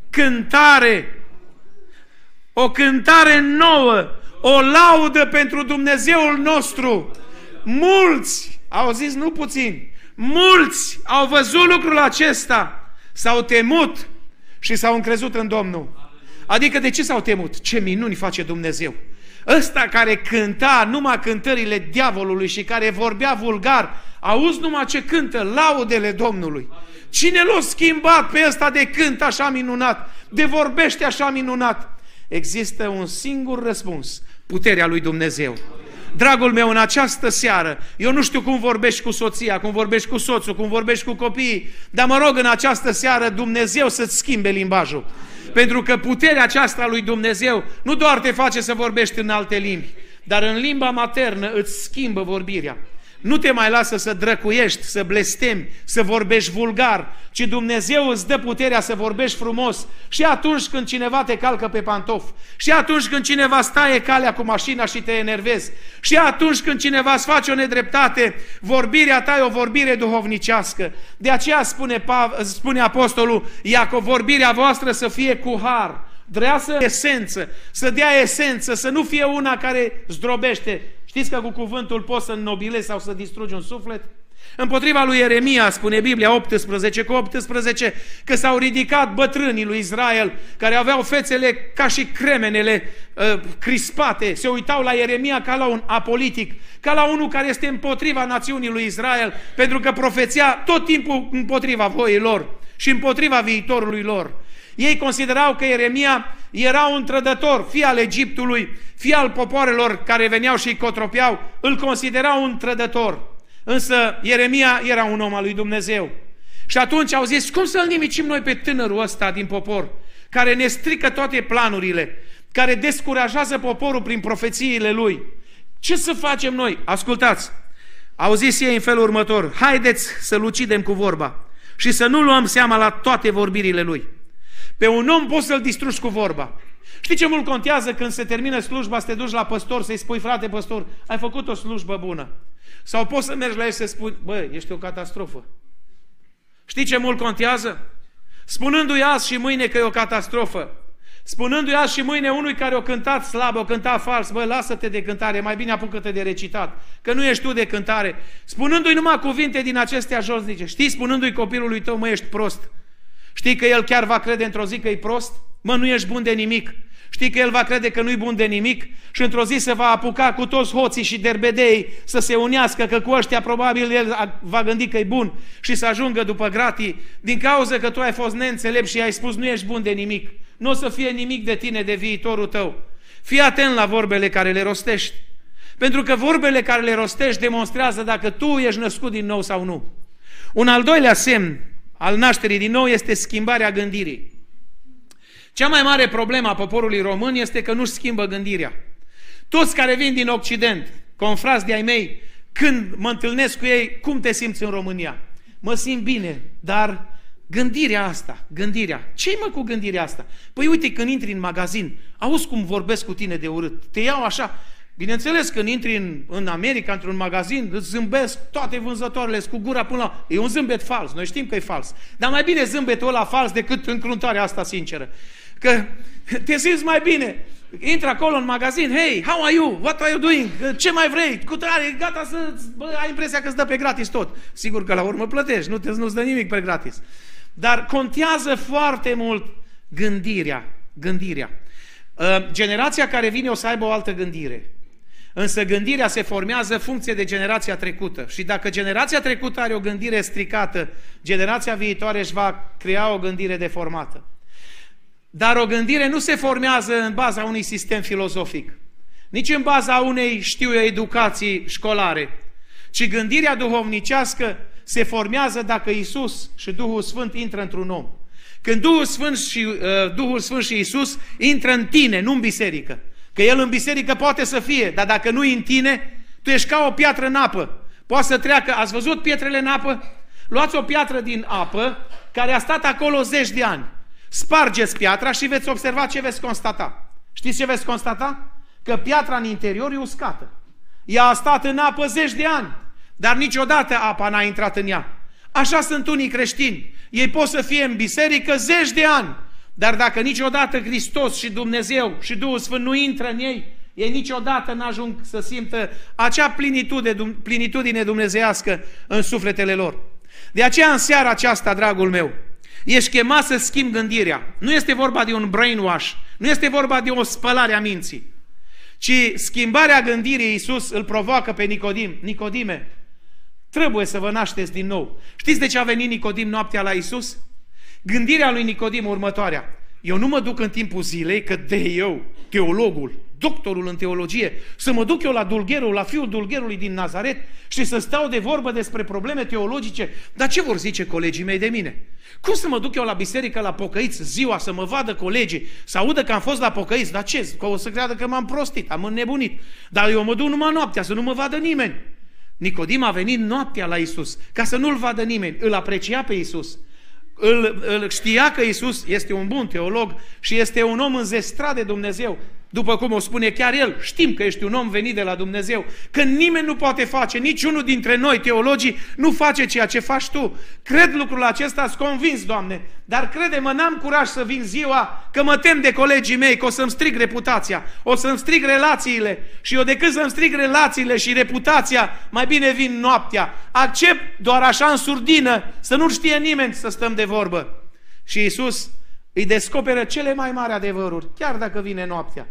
A: cântare, o cântare nouă, o laudă pentru Dumnezeul nostru. Mulți, auziți, nu puțin, Mulți au văzut lucrul acesta, s-au temut și s-au încrezut în Domnul. Adică de ce s-au temut? Ce minuni face Dumnezeu! Ăsta care cânta numai cântările diavolului și care vorbea vulgar, auzi numai ce cântă, laudele Domnului. Cine l-a schimbat pe ăsta de cânt așa minunat, de vorbește așa minunat? Există un singur răspuns, puterea lui Dumnezeu. Dragul meu, în această seară, eu nu știu cum vorbești cu soția, cum vorbești cu soțul, cum vorbești cu copiii, dar mă rog în această seară Dumnezeu să-ți schimbe limbajul. Pentru că puterea aceasta lui Dumnezeu nu doar te face să vorbești în alte limbi, dar în limba maternă îți schimbă vorbirea. Nu te mai lasă să drăcuiești, să blestemi, să vorbești vulgar, ci Dumnezeu îți dă puterea să vorbești frumos și atunci când cineva te calcă pe pantofi, și atunci când cineva staie calea cu mașina și te enervezi, și atunci când cineva îți face o nedreptate, vorbirea ta e o vorbire duhovnicească. De aceea spune, spune apostolul Iacov, vorbirea voastră să fie cu har, dreasă esență, să dea esență, să nu fie una care zdrobește. Știți că cu cuvântul poți să înnobilezi sau să distrugi un suflet? Împotriva lui Ieremia, spune Biblia optsprezece cu optsprezece, că s-au ridicat bătrânii lui Israel, care aveau fețele ca și cremenele uh, crispate, se uitau la Ieremia ca la un apolitic, ca la unul care este împotriva națiunii lui Israel, pentru că profeția tot timpul împotriva voii lor și împotriva viitorului lor. Ei considerau că Ieremia era un trădător, fie al Egiptului, fie al popoarelor care veneau și îi cotropeau, îl considerau un trădător. Însă Ieremia era un om al lui Dumnezeu. Și atunci au zis, cum să-l nimicim noi pe tânărul ăsta din popor, care ne strică toate planurile, care descurajează poporul prin profețiile lui? Ce să facem noi? Ascultați, au zis ei în felul următor, haideți să-l ucidem cu vorba și să nu luăm seama la toate vorbirile lui. Pe un om poți să-l distrugi cu vorba. Știi ce mult contează când se termină slujba să te duci la păstor, să-i spui, frate păstor, ai făcut o slujbă bună. Sau poți să mergi la el și să spui, bă, ești o catastrofă. Știi ce mult contează? Spunându-i azi și mâine că e o catastrofă. Spunându-i azi și mâine unui care o cântat slab, o cântat fals, bă, lasă-te de cântare, mai bine apucă-te de recitat, că nu ești tu de cântare. Spunându-i numai cuvinte din acestea josnice. Știi, spunându-i copilului tău, mă, ești prost. Știi că el chiar va crede într-o zi că e prost? Mă, nu ești bun de nimic. Știi că el va crede că nu-i bun de nimic și într-o zi se va apuca cu toți hoții și derbedei să se unească, că cu ăștia probabil el va gândi că e bun și să ajungă după gratii, din cauza că tu ai fost neînțelept și i-ai spus nu ești bun de nimic. Nu o să fie nimic de tine, de viitorul tău. Fii atent la vorbele care le rostești. Pentru că vorbele care le rostești demonstrează dacă tu ești născut din nou sau nu. Un al doilea semn al nașterii din nou este schimbarea gândirii. Cea mai mare problemă a poporului român este că nu-și schimbă gândirea. Toți care vin din Occident, confrați de-ai mei, când mă întâlnesc cu ei, cum te simți în România? Mă simt bine, dar gândirea asta, gândirea, ce-i mă cu gândirea asta? Păi uite, când intri în magazin, auzi cum vorbesc cu tine de urât, te iau așa. Bineînțeles, când intri în, în America, într-un magazin, îți zâmbesc toate vânzătoarele cu gura până la... E un zâmbet fals, noi știm că e fals. Dar mai bine zâmbetul ăla fals decât încruntarea asta sinceră. Că te simți mai bine. Intră acolo în magazin, hey, how are you? What are you doing? Ce mai vrei? Cu tare, gata să... Bă, ai impresia că îți dă pe gratis tot. Sigur că la urmă plătești, nu te, nu-ți dă nimic pe gratis. Dar contează foarte mult gândirea. Gândirea. Generația care vine o să aibă o altă gândire. Însă gândirea se formează funcție de generația trecută. Și dacă generația trecută are o gândire stricată, generația viitoare își va crea o gândire deformată. Dar o gândire nu se formează în baza unui sistem filozofic, nici în baza unei, știu eu, educații școlare, ci gândirea duhovnicească se formează dacă Iisus și Duhul Sfânt intră într-un om. Când Duhul Sfânt și, uh, Duhul Sfânt și Iisus intră în tine, nu în biserică. Că El în biserică poate să fie, dar dacă nu e în tine, tu ești ca o piatră în apă. Poate să treacă, ați văzut pietrele în apă? Luați o piatră din apă care a stat acolo zeci de ani. Spargeți piatra și veți observa ce veți constata. Știți ce veți constata? Că piatra în interior e uscată. Ea a stat în apă zeci de ani, dar niciodată apa n-a intrat în ea. Așa sunt unii creștini. Ei pot să fie în biserică zeci de ani, dar dacă niciodată Hristos și Dumnezeu și Duhul Sfânt nu intră în ei, Ei niciodată n-ajung să simtă acea plenitude, plenitudine dumnezeiască în sufletele lor. De aceea în seara aceasta, dragul meu, ești chemat să schimbi gândirea. Nu este vorba de un brainwash, nu este vorba de o spălare a minții, ci schimbarea gândirii. Iisus îl provoacă pe Nicodim. Nicodime, trebuie să vă nașteți din nou. Știți de ce a venit Nicodim noaptea la Iisus? Gândirea lui Nicodim următoarea: eu nu mă duc în timpul zilei, că de eu, teologul, doctorul în teologie, să mă duc eu la dulgherul, la fiul dulgherului din Nazaret și să stau de vorbă despre probleme teologice. Dar ce vor zice colegii mei de mine? Cum să mă duc eu la biserică la pocăiți ziua, să mă vadă colegii, să audă că am fost la pocăiți? Dar ce? Că o să creadă că m-am prostit, am înnebunit. Dar eu mă duc numai noaptea, să nu mă vadă nimeni. Nicodim a venit noaptea la Iisus, ca să nu-l vadă nimeni. Îl aprecia pe Iisus. Îl, îl știa că Iisus este un bun teolog și este un om înzestrat de Dumnezeu. După cum o spune chiar el, știm că ești un om venit de la Dumnezeu, că nimeni nu poate face, niciunul dintre noi, teologii, nu face ceea ce faci tu. Cred lucrul acesta, sunt convins, Doamne, dar crede-mă, n-am curaj să vin ziua, că mă tem de colegii mei, că o să-mi strig reputația, o să-mi strig relațiile și eu decât să-mi strig relațiile și reputația, mai bine vin noaptea. Accept doar așa în surdină, să nu știe nimeni, să stăm de vorbă. Și Iisus îi descoperă cele mai mari adevăruri, chiar dacă vine noaptea.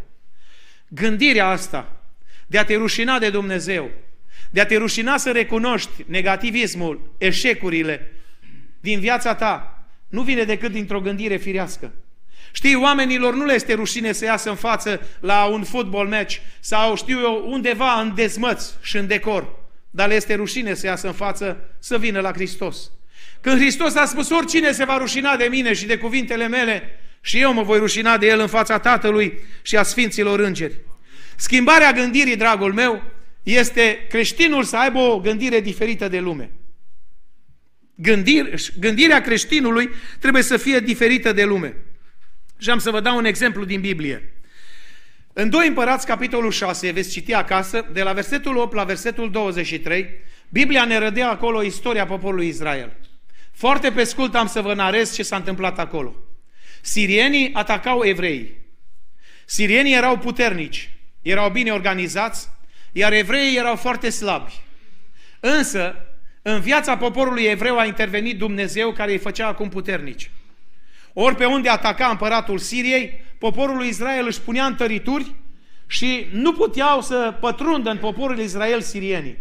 A: Gândirea asta de a te rușina de Dumnezeu, de a te rușina să recunoști negativismul, eșecurile din viața ta, nu vine decât dintr-o gândire firească. Știi, oamenilor nu le este rușine să iasă în față la un football match sau, știu eu, undeva în dezmăț și în decor, dar le este rușine să iasă în față să vină la Hristos. Când Hristos a spus: oricine se va rușina de mine și de cuvintele mele, și eu mă voi rușina de el în fața Tatălui și a Sfinților Îngeri. Schimbarea gândirii, dragul meu, este creștinul să aibă o gândire diferită de lume. Gândir, gândirea creștinului trebuie să fie diferită de lume. Și am să vă dau un exemplu din Biblie. În doi Împărați, capitolul șase, veți citi acasă, de la versetul opt la versetul douăzeci și trei, Biblia ne rădea acolo istoria poporului Israel. Foarte pe scurt am să vă narez ce s-a întâmplat acolo. Sirienii atacau evreii. Sirienii erau puternici, erau bine organizați, iar evreii erau foarte slabi. Însă, în viața poporului evreu a intervenit Dumnezeu, care îi făcea acum puternici. Ori pe unde ataca împăratul Siriei, poporul lui Israel își punea întărituri și nu puteau să pătrundă în poporul Israel sirienii.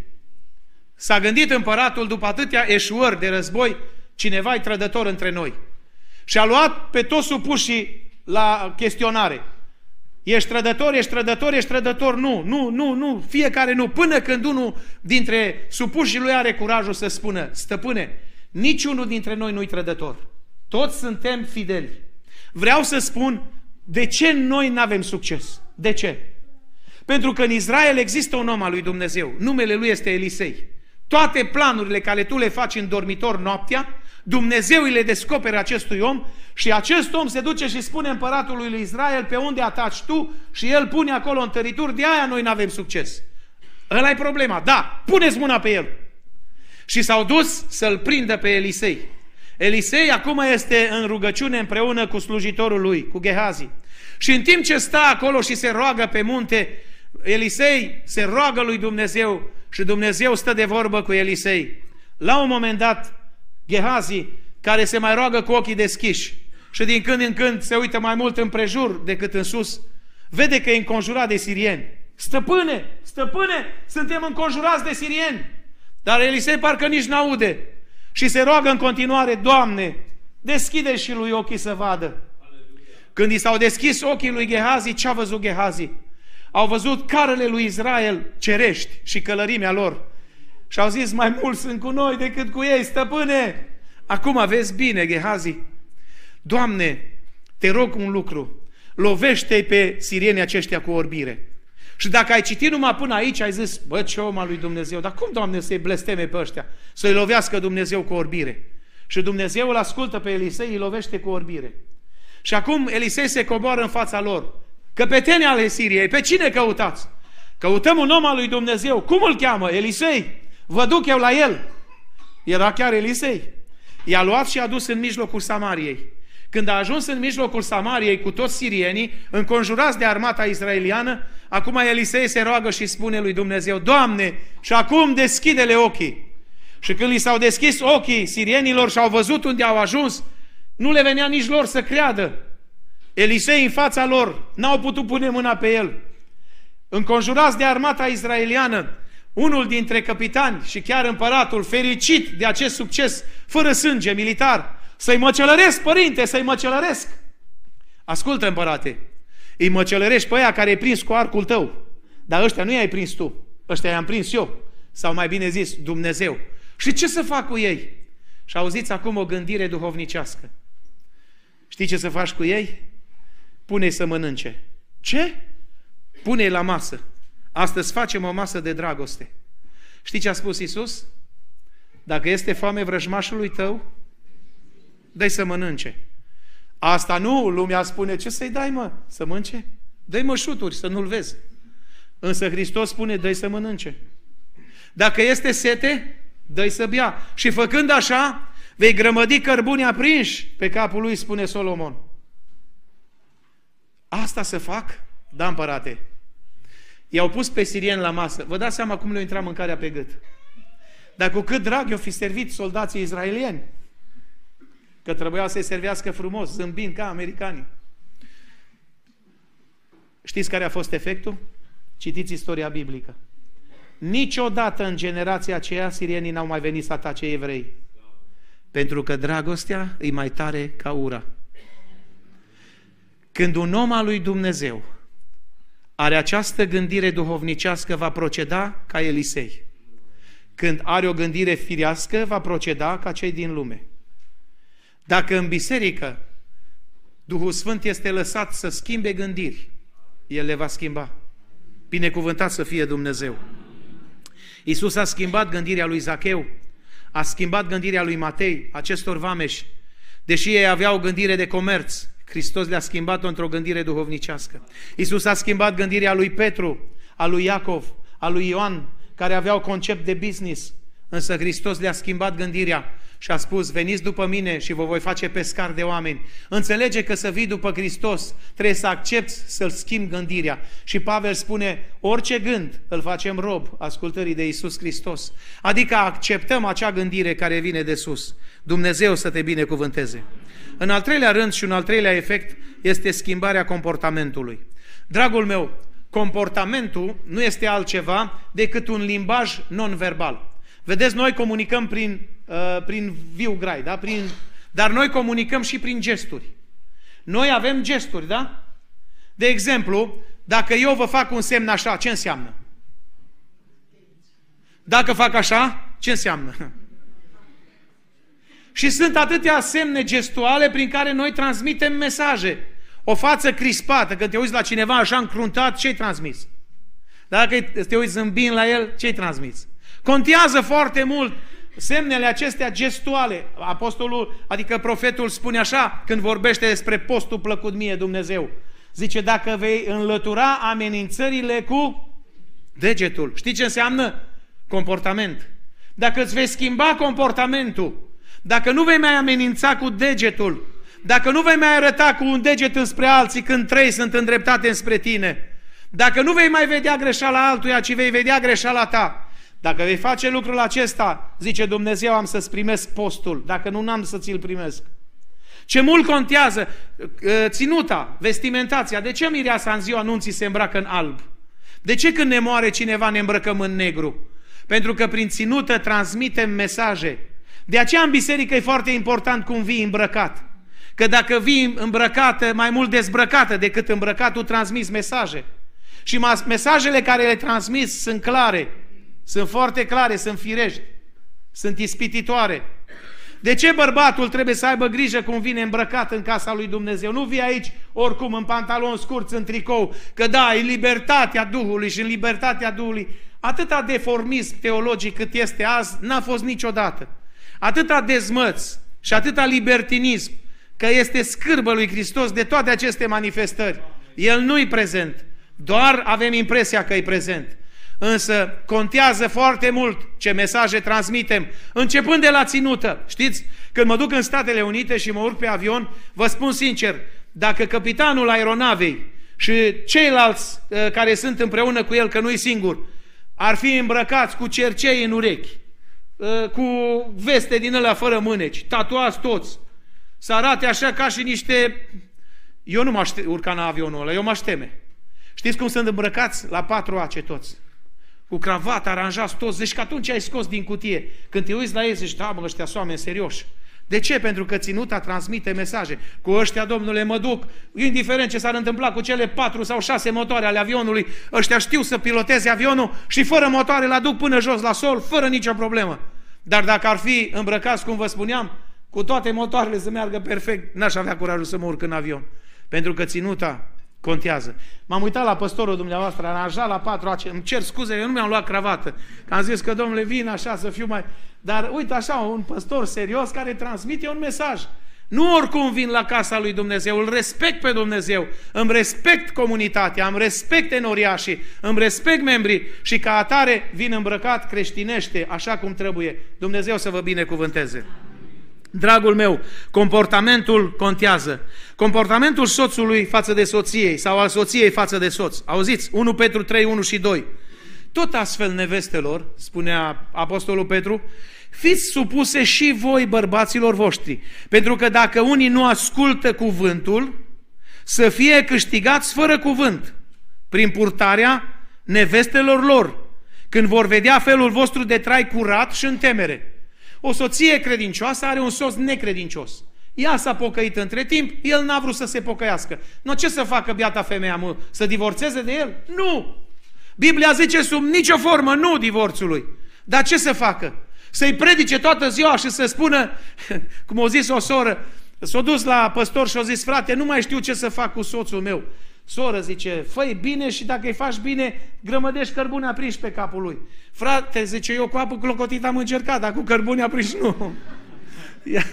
A: S-a gândit împăratul, după atâtea eșuări de război, cineva e trădător între noi. Și a luat pe toți supușii la chestionare. Ești trădător, ești trădător, ești trădător? Nu, nu, nu, nu, fiecare nu. Până când unul dintre supușii lui are curajul să spună: stăpâne, niciunul dintre noi nu-i trădător. Toți suntem fideli. Vreau să spun de ce noi nu avem succes. De ce? Pentru că în Israel există un om al lui Dumnezeu. Numele lui este Elisei. Toate planurile care tu le faci în dormitor noaptea, Dumnezeu îi le descoperă acestui om și acest om se duce și spune împăratului lui Israel: pe unde ataci tu? Și el pune acolo întărituri, de aia noi nu avem succes. Ăla e problema. Da, puneți mâna pe el. Și s-au dus să-l prindă pe Elisei. Elisei acum este în rugăciune împreună cu slujitorul lui, cu Gehazi. Și în timp ce stă acolo și se roagă pe munte, Elisei se roagă lui Dumnezeu și Dumnezeu stă de vorbă cu Elisei. La un moment dat, Gehazi, care se mai roagă cu ochii deschiși și din când în când se uită mai mult împrejur decât în sus, vede că e înconjurat de sirieni. Stăpâne, stăpâne, suntem înconjurați de sirieni. Dar Elisei parcă nici n-aude și se roagă în continuare: Doamne, deschide și lui ochii să vadă. Când i s-au deschis ochii lui Gehazi, ce a văzut Gehazi? Au văzut carele lui Israel cerești și călărimea lor. Și au zis: mai mulți sunt cu noi decât cu ei, stăpâne. Acum vezi bine, Gehazi. Doamne, te rog un lucru. Lovește-i pe sirienii aceștia cu orbire. Și dacă ai citit numai până aici, ai zis: bă, ce om al lui Dumnezeu. Dar cum, Doamne, să-i blesteme pe ăștia? Să-i lovească Dumnezeu cu orbire. Și Dumnezeu îl ascultă pe Elisei, îi lovește cu orbire. Și acum Elisei se coboară în fața lor. Căpetenii ale Siriei, pe cine căutați? Căutăm un om al lui Dumnezeu. Cum îl cheamă? Elisei. Vă duc eu la el. Era chiar Elisei. I-a luat și a dus în mijlocul Samariei. Când a ajuns în mijlocul Samariei cu toți sirienii, înconjurați de armata israeliană, acum Elisei se roagă și spune lui Dumnezeu: Doamne, și acum deschide-le ochii. Și când li s-au deschis ochii sirienilor și au văzut unde au ajuns, nu le venea nici lor să creadă. Elisei în fața lor, n-au putut pune mâna pe el. Înconjurați de armata israeliană, unul dintre capitani și chiar împăratul, fericit de acest succes fără sânge militar: să-i măcelăresc, părinte, să-i măcelăresc. Ascultă, împărate, îi măcelărești pe aia care i-ai prins cu arcul tău, dar ăștia nu i-ai prins tu, ăștia i-am prins eu, sau mai bine zis, Dumnezeu. Și ce să fac cu ei? Și auziți acum o gândire duhovnicească. Știi ce să faci cu ei? Pune-i să mănânce. Ce? Pune-i la masă. Astăzi facem o masă de dragoste. Știi ce a spus Iisus? Dacă este foame vrăjmașului tău, dă-i să mănânce. Asta nu, lumea spune: ce să-i dai, mă? Să mănânce? Dă-i mășuturi, să nu-l vezi. Însă Hristos spune: dă-i să mănânce. Dacă este sete, dă-i să bea. Și făcând așa, vei grămădi cărbuni aprinși pe capul lui, spune Solomon. Asta să fac? Da, împărate. I-au pus pe sirieni la masă. Vă dați seama cum le-a intrat mâncarea pe gât. Dar cu cât drag i-au fi servit soldații israelieni, că trebuia să-i servească frumos, zâmbind ca americanii. Știți care a fost efectul? Citiți istoria biblică. Niciodată în generația aceea sirienii n-au mai venit să atace evrei. Pentru că dragostea e mai tare ca ura. Când un om al lui Dumnezeu are această gândire duhovnicească, va proceda ca Elisei. Când are o gândire firească, va proceda ca cei din lume. Dacă în biserică Duhul Sfânt este lăsat să schimbe gândiri, El le va schimba. Binecuvântat să fie Dumnezeu! Iisus a schimbat gândirea lui Zacheu, a schimbat gândirea lui Matei, acestor vameși. Deși ei aveau o gândire de comerț, Hristos le-a schimbat-o într-o gândire duhovnicească. Iisus a schimbat gândirea lui Petru, a lui Iacov, a lui Ioan, care aveau concept de business. Însă Hristos le-a schimbat gândirea și a spus: veniți după mine și vă voi face pescari de oameni. Înțelege că să vii după Hristos trebuie să accepti să-l schimbi gândirea. Și Pavel spune: orice gând îl facem rob ascultării de Iisus Hristos. Adică acceptăm acea gândire care vine de sus. Dumnezeu să te binecuvânteze. În al treilea rând și un al treilea efect este schimbarea comportamentului. Dragul meu, comportamentul nu este altceva decât un limbaj non-verbal. Vedeți, noi comunicăm prin, uh, prin viu grai, da? Prin, dar noi comunicăm și prin gesturi. Noi avem gesturi, da? De exemplu, dacă eu vă fac un semn așa, ce înseamnă? Dacă fac așa, ce înseamnă? Și sunt atâtea semne gestuale prin care noi transmitem mesaje. O față crispată, când te uiți la cineva așa încruntat, ce-i transmis? Dacă te uiți zâmbind la el, ce-i transmis? Contează foarte mult semnele acestea gestuale. Apostolul, adică profetul, spune așa când vorbește despre postul plăcut mie, Dumnezeu. Zice: dacă vei înlătura amenințările cu degetul. Știi ce înseamnă? Comportament. Dacă îți vei schimba comportamentul, dacă nu vei mai amenința cu degetul, dacă nu vei mai arăta cu un deget înspre alții când trei sunt îndreptate înspre tine, dacă nu vei mai vedea greșeala altuia, ci vei vedea greșeala ta, dacă vei face lucrul acesta, zice Dumnezeu, am să-ți primesc postul, dacă nu, n-am să ți-l primesc. Ce mult contează ținuta, vestimentația. De ce mireasa în ziua anunții se îmbracă în alb? De ce când ne moare cineva ne îmbrăcăm în negru? Pentru că prin ținută transmitem mesaje. De aceea în biserică e foarte important cum vii îmbrăcat. Că dacă vii îmbrăcată, mai mult dezbrăcată decât îmbrăcat, tu transmiți mesaje. Și mesajele care le transmiți sunt clare, sunt foarte clare, sunt firești, sunt ispititoare. De ce bărbatul trebuie să aibă grijă cum vine îmbrăcat în casa lui Dumnezeu? Nu vii aici oricum în pantaloni scurți, în tricou, că da, e libertatea Duhului și în libertatea Duhului. Atâta deformism teologic cât este azi n-a fost niciodată. Atâta dezmăț și atâta libertinism, că este scârbă lui Hristos de toate aceste manifestări. El nu-i prezent, doar avem impresia că e prezent. Însă contează foarte mult ce mesaje transmitem, începând de la ținută. Știți, când mă duc în Statele Unite și mă urc pe avion, vă spun sincer, dacă capitanul aeronavei și ceilalți uh, care sunt împreună cu el, că nu-i singur, ar fi îmbrăcați cu cercei în urechi, uh, cu veste din alea fără mâneci, tatuați toți, să arate așa ca și niște... Eu nu m-aș urca în avionul ăla, eu m-aș teme. Știți cum sunt îmbrăcați? La patru ace toți. Cu cravată, aranjați toți. Deci că atunci ai scos din cutie. Când te uiți la ei, zici, da, bă, ăștia sunt oameni serioși. De ce? Pentru că ținuta transmite mesaje. Cu ăștia, domnule, mă duc, indiferent ce s-ar întâmpla cu cele patru sau șase motoare ale avionului, ăștia știu să piloteze avionul și fără motoare l aduc până jos la sol, fără nicio problemă. Dar dacă ar fi îmbrăcați, cum vă spuneam, cu toate motoarele să meargă perfect, n-aș avea curajul să mă urc în avion. Pentru că ținuta contează. M-am uitat la păstorul dumneavoastră, aranjat la patru ace. Îmi cer scuze, eu nu mi-am luat cravată. Că am zis că, domnule, vin așa să fiu mai... Dar uite așa, un păstor serios care transmite un mesaj. Nu oricum vin la casa lui Dumnezeu, îl respect pe Dumnezeu, îmi respect comunitatea, îmi respect enoriașii, îmi respect membrii și ca atare vin îmbrăcat creștinește, așa cum trebuie. Dumnezeu să vă binecuvânteze. Dragul meu, comportamentul contează. Comportamentul soțului față de soției sau al soției față de soț. Auziți? unu Petru trei, unu și doi. Tot astfel, nevestelor, spunea Apostolul Petru, fiți supuse și voi bărbaților voștri, pentru că dacă unii nu ascultă cuvântul, să fie câștigați fără cuvânt, prin purtarea nevestelor lor, când vor vedea felul vostru de trai curat și în temere. O soție credincioasă are un soț necredincios. Ea s-a pocăit între timp, el n-a vrut să se pocăiască. No, ce să facă biata femeia, mă? Să divorțeze de el? Nu! Biblia zice sub nicio formă nu divorțului. Dar ce să facă? Să-i predice toată ziua și să spună, cum a zis o soră, s-a dus la păstor și a zis, frate, nu mai știu ce să fac cu soțul meu. Soră, zice, fă-i bine și dacă îi faci bine, grămădești cărbune aprinși pe capul lui. Frate, zice, eu cu apă clocotită am încercat, dar cu cărbune aprinși nu. Ea,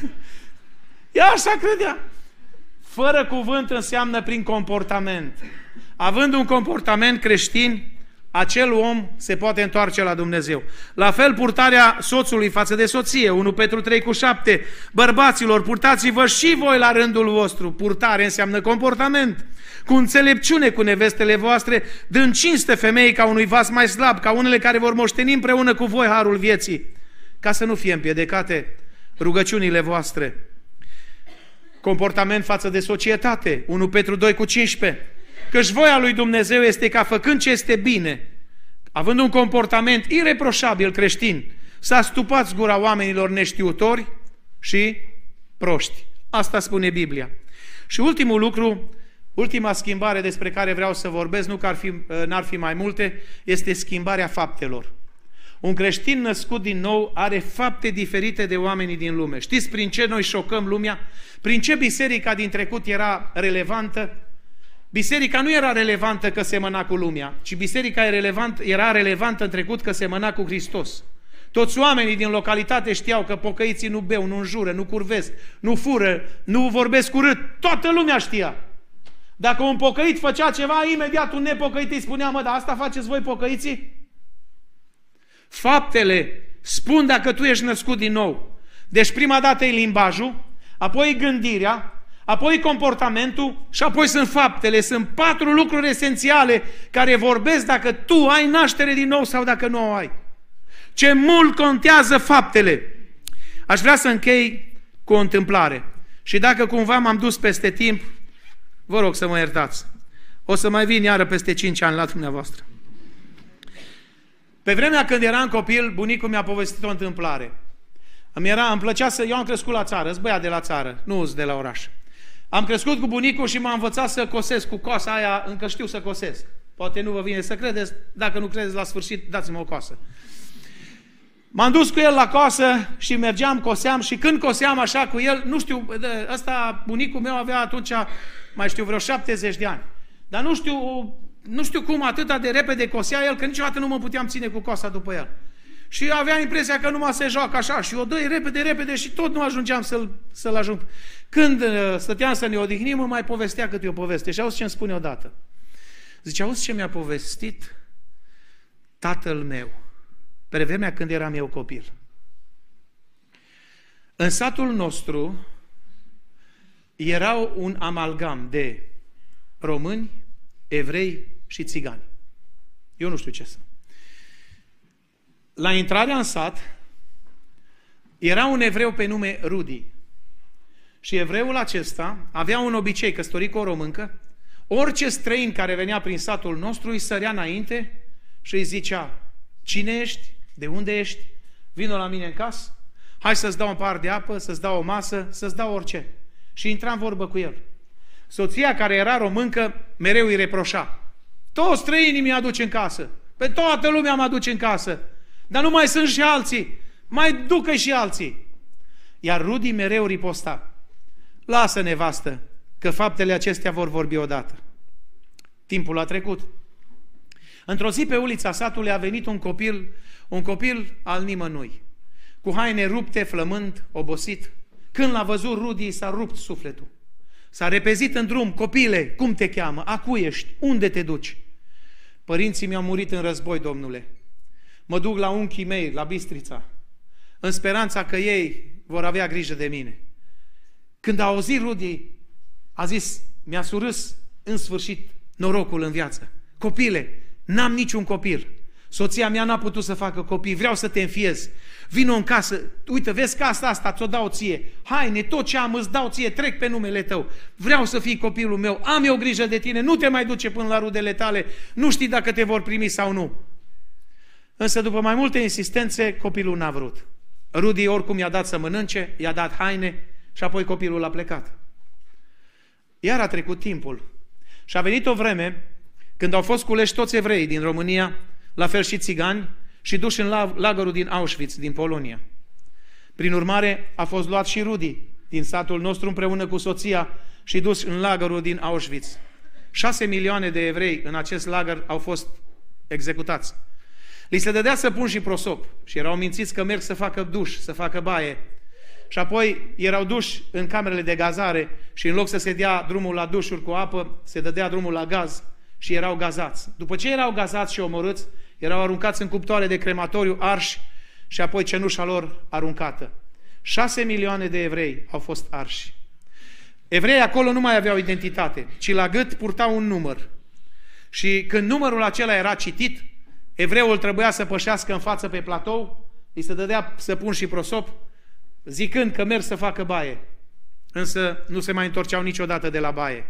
A: ea așa credea. Fără cuvânt înseamnă prin comportament. Având un comportament creștin, acel om se poate întoarce la Dumnezeu. La fel, purtarea soțului față de soție, unu Petru trei cu șapte, bărbaților, purtați-vă și voi la rândul vostru. Purtare înseamnă comportament. Cu înțelepciune cu nevestele voastre, dând cinste femeii ca unui vas mai slab, ca unele care vor moșteni împreună cu voi harul vieții, ca să nu fie împiedicate rugăciunile voastre. Comportament față de societate, unu Petru doi cu cincisprezece, căci voia lui Dumnezeu este ca făcând ce este bine, având un comportament ireproșabil creștin, să astupați gura oamenilor neștiutori și proști. Asta spune Biblia. Și ultimul lucru, ultima schimbare despre care vreau să vorbesc, nu că ar fi, n-ar fi mai multe, este schimbarea faptelor. Un creștin născut din nou are fapte diferite de oamenii din lume. Știți prin ce noi șocăm lumea? Prin ce biserica din trecut era relevantă? Biserica nu era relevantă că semăna cu lumea, ci biserica era, relevant, era relevantă în trecut că semăna cu Hristos. Toți oamenii din localitate știau că pocăiții nu beau, nu înjură, nu curvesc, nu fură, nu vorbesc urât. Toată lumea știa. Dacă un pocăit făcea ceva, imediat un nepocăit îi spunea, mă, dar asta faceți voi pocăiții? Faptele spun dacă tu ești născut din nou. Deci prima dată e limbajul, apoi gândirea, apoi comportamentul și apoi sunt faptele. Sunt patru lucruri esențiale care vorbesc dacă tu ai naștere din nou sau dacă nu o ai. Ce mult contează faptele. Aș vrea să închei cu o întâmplare. Și dacă cumva m-am dus peste timp, vă rog să mă iertați. O să mai vin iară peste cinci ani la dumneavoastră. Pe vremea când eram copil, bunicul mi-a povestit o întâmplare. Îmi, era, îmi plăcea să... Eu am crescut la țară, sunt băiat de la țară, nu sunt de la oraș. Am crescut cu bunicul și m-a învățat să cosesc cu coasa aia, încă știu să cosesc. Poate nu vă vine să credeți, dacă nu credeți la sfârșit, dați-mă o coasă. M-am dus cu el la coasă și mergeam, coseam și când coseam așa cu el, nu știu, ăsta, bunicul meu avea atunci, mai știu, vreo șaptezeci de ani. Dar nu știu, nu știu cum atâta de repede cosea el, că niciodată nu mă puteam ține cu coasa după el. Și avea impresia că numai se joacă așa și o dă repede, repede și tot nu ajungeam să-l, să-l ajung. Când stăteam să ne odihnim, îmi mai povestea câte o poveste. Și auzi ce îmi spune odată. Zice, auzi ce mi-a povestit tatăl meu, pe vremea când eram eu copil. În satul nostru era un amalgam de români, evrei și țigani. Eu nu știu ce sunt. La intrarea în sat era un evreu pe nume Rudi. Și evreul acesta avea un obicei, căsătorit cu o româncă, orice străin care venea prin satul nostru îi sărea înainte și îi zicea: cine ești? De unde ești? Vino la mine în casă, hai să-ți dau un pahar de apă, să-ți dau o masă, să-ți dau orice. Și intra în vorbă cu el. Soția, care era româncă, mereu îi reproșa: toți străinii mi-aduci în casă, pe toată lumea mă aduci în casă, dar nu mai sunt și alții, mai ducă și alții. Iar Rudi mereu riposta: lasă, nevastă, că faptele acestea vor vorbi odată. Timpul a trecut. Într-o zi pe ulița satului a venit un copil, un copil al nimănui, cu haine rupte, flămând, obosit. Când l-a văzut Rudi, s-a rupt sufletul. S-a repezit în drum: copile, cum te cheamă? A cui ești? Unde te duci? Părinții mi-au murit în război, domnule. Mă duc la unchii mei, la Bistrița, în speranța că ei vor avea grijă de mine. Când a auzit Rudi, a zis: mi-a surâs în sfârșit norocul în viață. Copile, n-am niciun copil. Soția mea n-a putut să facă copii, vreau să te înfiez. Vino în casă, uite, vezi casa asta, ți-o dau ție. Haine, tot ce am îți dau ție, trec pe numele tău. Vreau să fii copilul meu, am eu grijă de tine, nu te mai duce până la rudele tale, nu știi dacă te vor primi sau nu. Însă după mai multe insistențe, copilul n-a vrut. Rudi oricum i-a dat să mănânce, i-a dat haine și apoi copilul a plecat. Iar a trecut timpul și a venit o vreme când au fost culeși toți evreii din România, la fel și țigani, și duși în lagărul din Auschwitz, din Polonia. Prin urmare, a fost luat și Rudi din satul nostru împreună cu soția și dus în lagărul din Auschwitz. Șase milioane de evrei în acest lagăr au fost executați. Li se dădea săpun și prosop și erau mințiți că merg să facă duș, să facă baie. Și apoi erau duși în camerele de gazare și în loc să se dea drumul la dușuri cu apă, se dădea drumul la gaz și erau gazați. După ce erau gazați și omorâți, erau aruncați în cuptoare de crematoriu, arși și apoi cenușa lor aruncată. Șase milioane de evrei au fost arși. Evreii acolo nu mai aveau identitate, ci la gât purtau un număr. Și când numărul acela era citit, evreul trebuia să pășească în față pe platou, îi se dădea săpun și prosop, zicând că merg să facă baie. Însă nu se mai întorceau niciodată de la baie.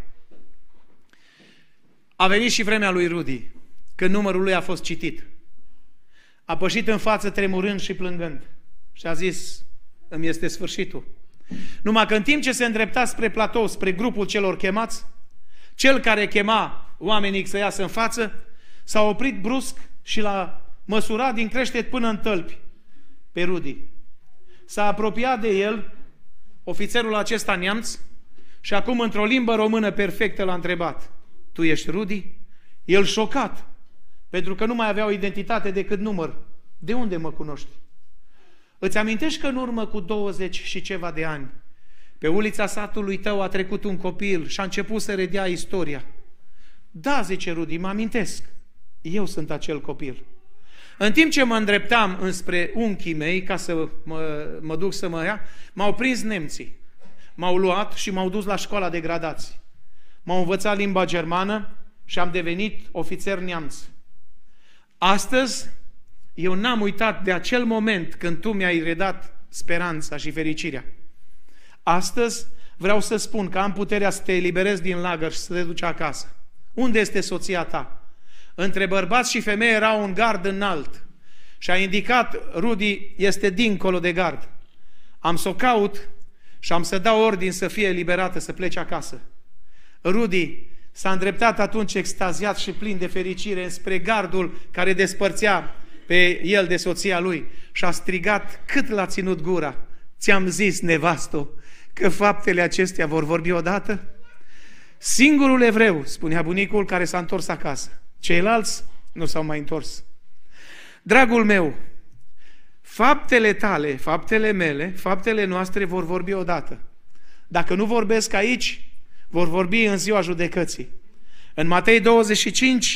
A: A venit și vremea lui Rudi, când numărul lui a fost citit. A pășit în față tremurând și plângând și a zis: îmi este sfârșitul. Numai că în timp ce se îndrepta spre platou, spre grupul celor chemați, cel care chema oamenii să iasă în față s-a oprit brusc și l-a măsurat din creștet până în tălpi pe Rudi. S-a apropiat de el ofițerul acesta neamț și acum într-o limbă română perfectă l-a întrebat: tu ești Rudi? El șocat, pentru că nu mai avea o identitate decât număr. De unde mă cunoști? Îți amintești că în urmă cu douăzeci și ceva de ani, pe ulița satului tău a trecut un copil și a început să redea istoria? Da, zice Rudi, mă amintesc. Eu sunt acel copil. În timp ce mă îndreptam înspre unchii mei ca să mă, mă duc să mă ia, m-au prins nemții. M-au luat și m-au dus la școala de gradați. M-au învățat limba germană și am devenit ofițer neamț. Astăzi, eu n-am uitat de acel moment când tu mi-ai redat speranța și fericirea. Astăzi vreau să spun că am puterea să te eliberez din lagăr și să te duci acasă. Unde este soția ta? Între bărbați și femei era un gard înalt și a indicat: Rudi este dincolo de gard. Am să o caut și am să dau ordin să fie eliberată, să plece acasă. Rudi s-a îndreptat atunci extaziat și plin de fericire spre gardul care despărțea pe el de soția lui și a strigat cât l-a ținut gura: ți-am zis, nevasto, că faptele acestea vor vorbi odată? Singurul evreu, spunea bunicul, care s-a întors acasă. Ceilalți nu s-au mai întors. Dragul meu, faptele tale, faptele mele, faptele noastre vor vorbi odată. Dacă nu vorbesc aici, vor vorbi în ziua judecății. În Matei douăzeci și cinci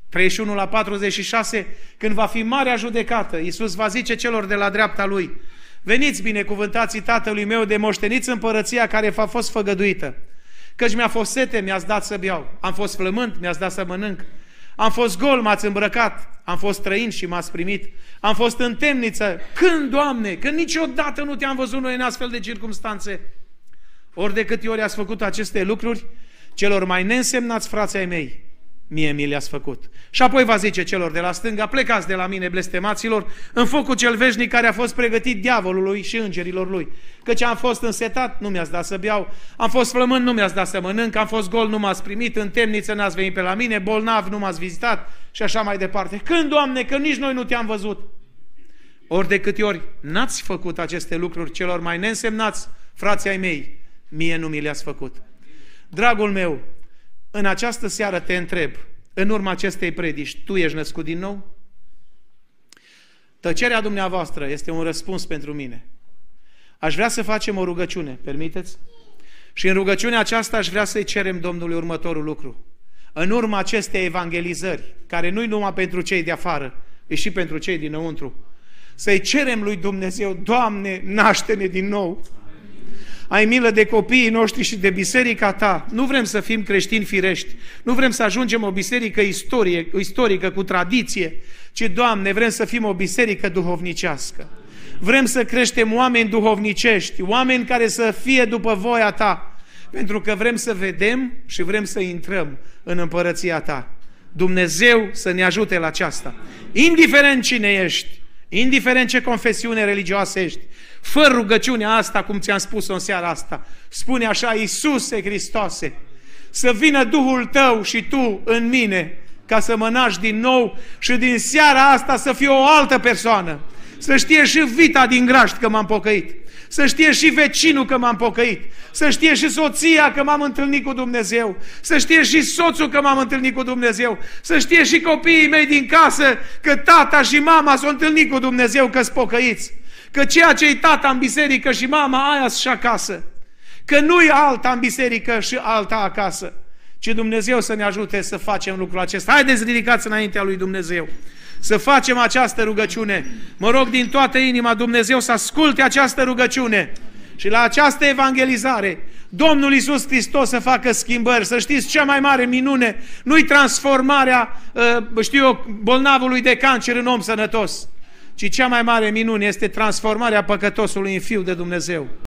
A: treizeci și unu la patruzeci și șase, când va fi marea judecată, Iisus va zice celor de la dreapta Lui: veniți binecuvântații Tatălui meu, de moșteniți împărăția care v-a fost făgăduită. Căci mi-a fost sete, mi-ați dat să beau, am fost flământ, mi-ați dat să mănânc, am fost gol, m-ați îmbrăcat, am fost străin și m-ați primit, am fost în temniță. Când, Doamne? Că niciodată nu te-am văzut noi în astfel de circumstanțe. Ori de câte ori ați făcut aceste lucruri celor mai neînsemnați frații ai mei, mie mi le-ați făcut. Și apoi va zice celor de la stânga: plecați de la mine, blestemaților, în focul cel veșnic care a fost pregătit diavolului și îngerilor lui. Căci am fost însetat, nu mi-ați dat să beau, am fost flământ, nu mi-ați dat să mănânc, am fost gol, nu m-ați primit, în temniță n-ați venit pe la mine, bolnav, nu m-ați vizitat și așa mai departe. Când, Doamne, că nici noi nu te-am văzut? Ori de câte ori n-ați făcut aceste lucruri celor mai neînsemnați frații ai mei, mie nu mi le-ați făcut. Dragul meu, în această seară te întreb, în urma acestei predici, tu ești născut din nou? Tăcerea dumneavoastră este un răspuns pentru mine. Aș vrea să facem o rugăciune, permiteți? Și în rugăciunea aceasta aș vrea să-i cerem Domnului următorul lucru. În urma acestei evangelizări, care nu-i numai pentru cei de afară, e și pentru cei dinăuntru, să-i cerem lui Dumnezeu: Doamne, naște-ne din nou! Ai milă de copiii noștri și de biserica Ta. Nu vrem să fim creștini firești, nu vrem să ajungem o biserică istorie, istorică cu tradiție, ci, Doamne, vrem să fim o biserică duhovnicească. Vrem să creștem oameni duhovnicești, oameni care să fie după voia Ta, pentru că vrem să vedem și vrem să intrăm în împărăția Ta. Dumnezeu să ne ajute la aceasta. Indiferent cine ești, indiferent ce confesiune religioasă ești, fă rugăciunea asta, cum ți-am spus-o în seara asta. Spune așa: Iisuse Hristoase, să vină Duhul Tău și Tu în mine, ca să mă naști din nou și din seara asta să fiu o altă persoană. Să știe și vita din grajd că m-am pocăit. Să știe și vecinul că m-am pocăit. Să știe și soția că m-am întâlnit cu Dumnezeu. Să știe și soțul că m-am întâlnit cu Dumnezeu. Să știe și copiii mei din casă că tata și mama s-au întâlnit cu Dumnezeu, că-s pocăiți. Că ceea ce-i tata în biserică și mama, aia și acasă. Că nu-i alta în biserică și alta acasă. Ci Dumnezeu să ne ajute să facem lucrul acesta. Haideți, ridicați înaintea lui Dumnezeu. Să facem această rugăciune. Mă rog din toată inima Dumnezeu să asculte această rugăciune. Și la această evangelizare Domnul Iisus Hristos să facă schimbări. Să știți, cea mai mare minune nu-i transformarea, știu eu, bolnavului de cancer în om sănătos, ci cea mai mare minune este transformarea păcătosului în fiu de Dumnezeu.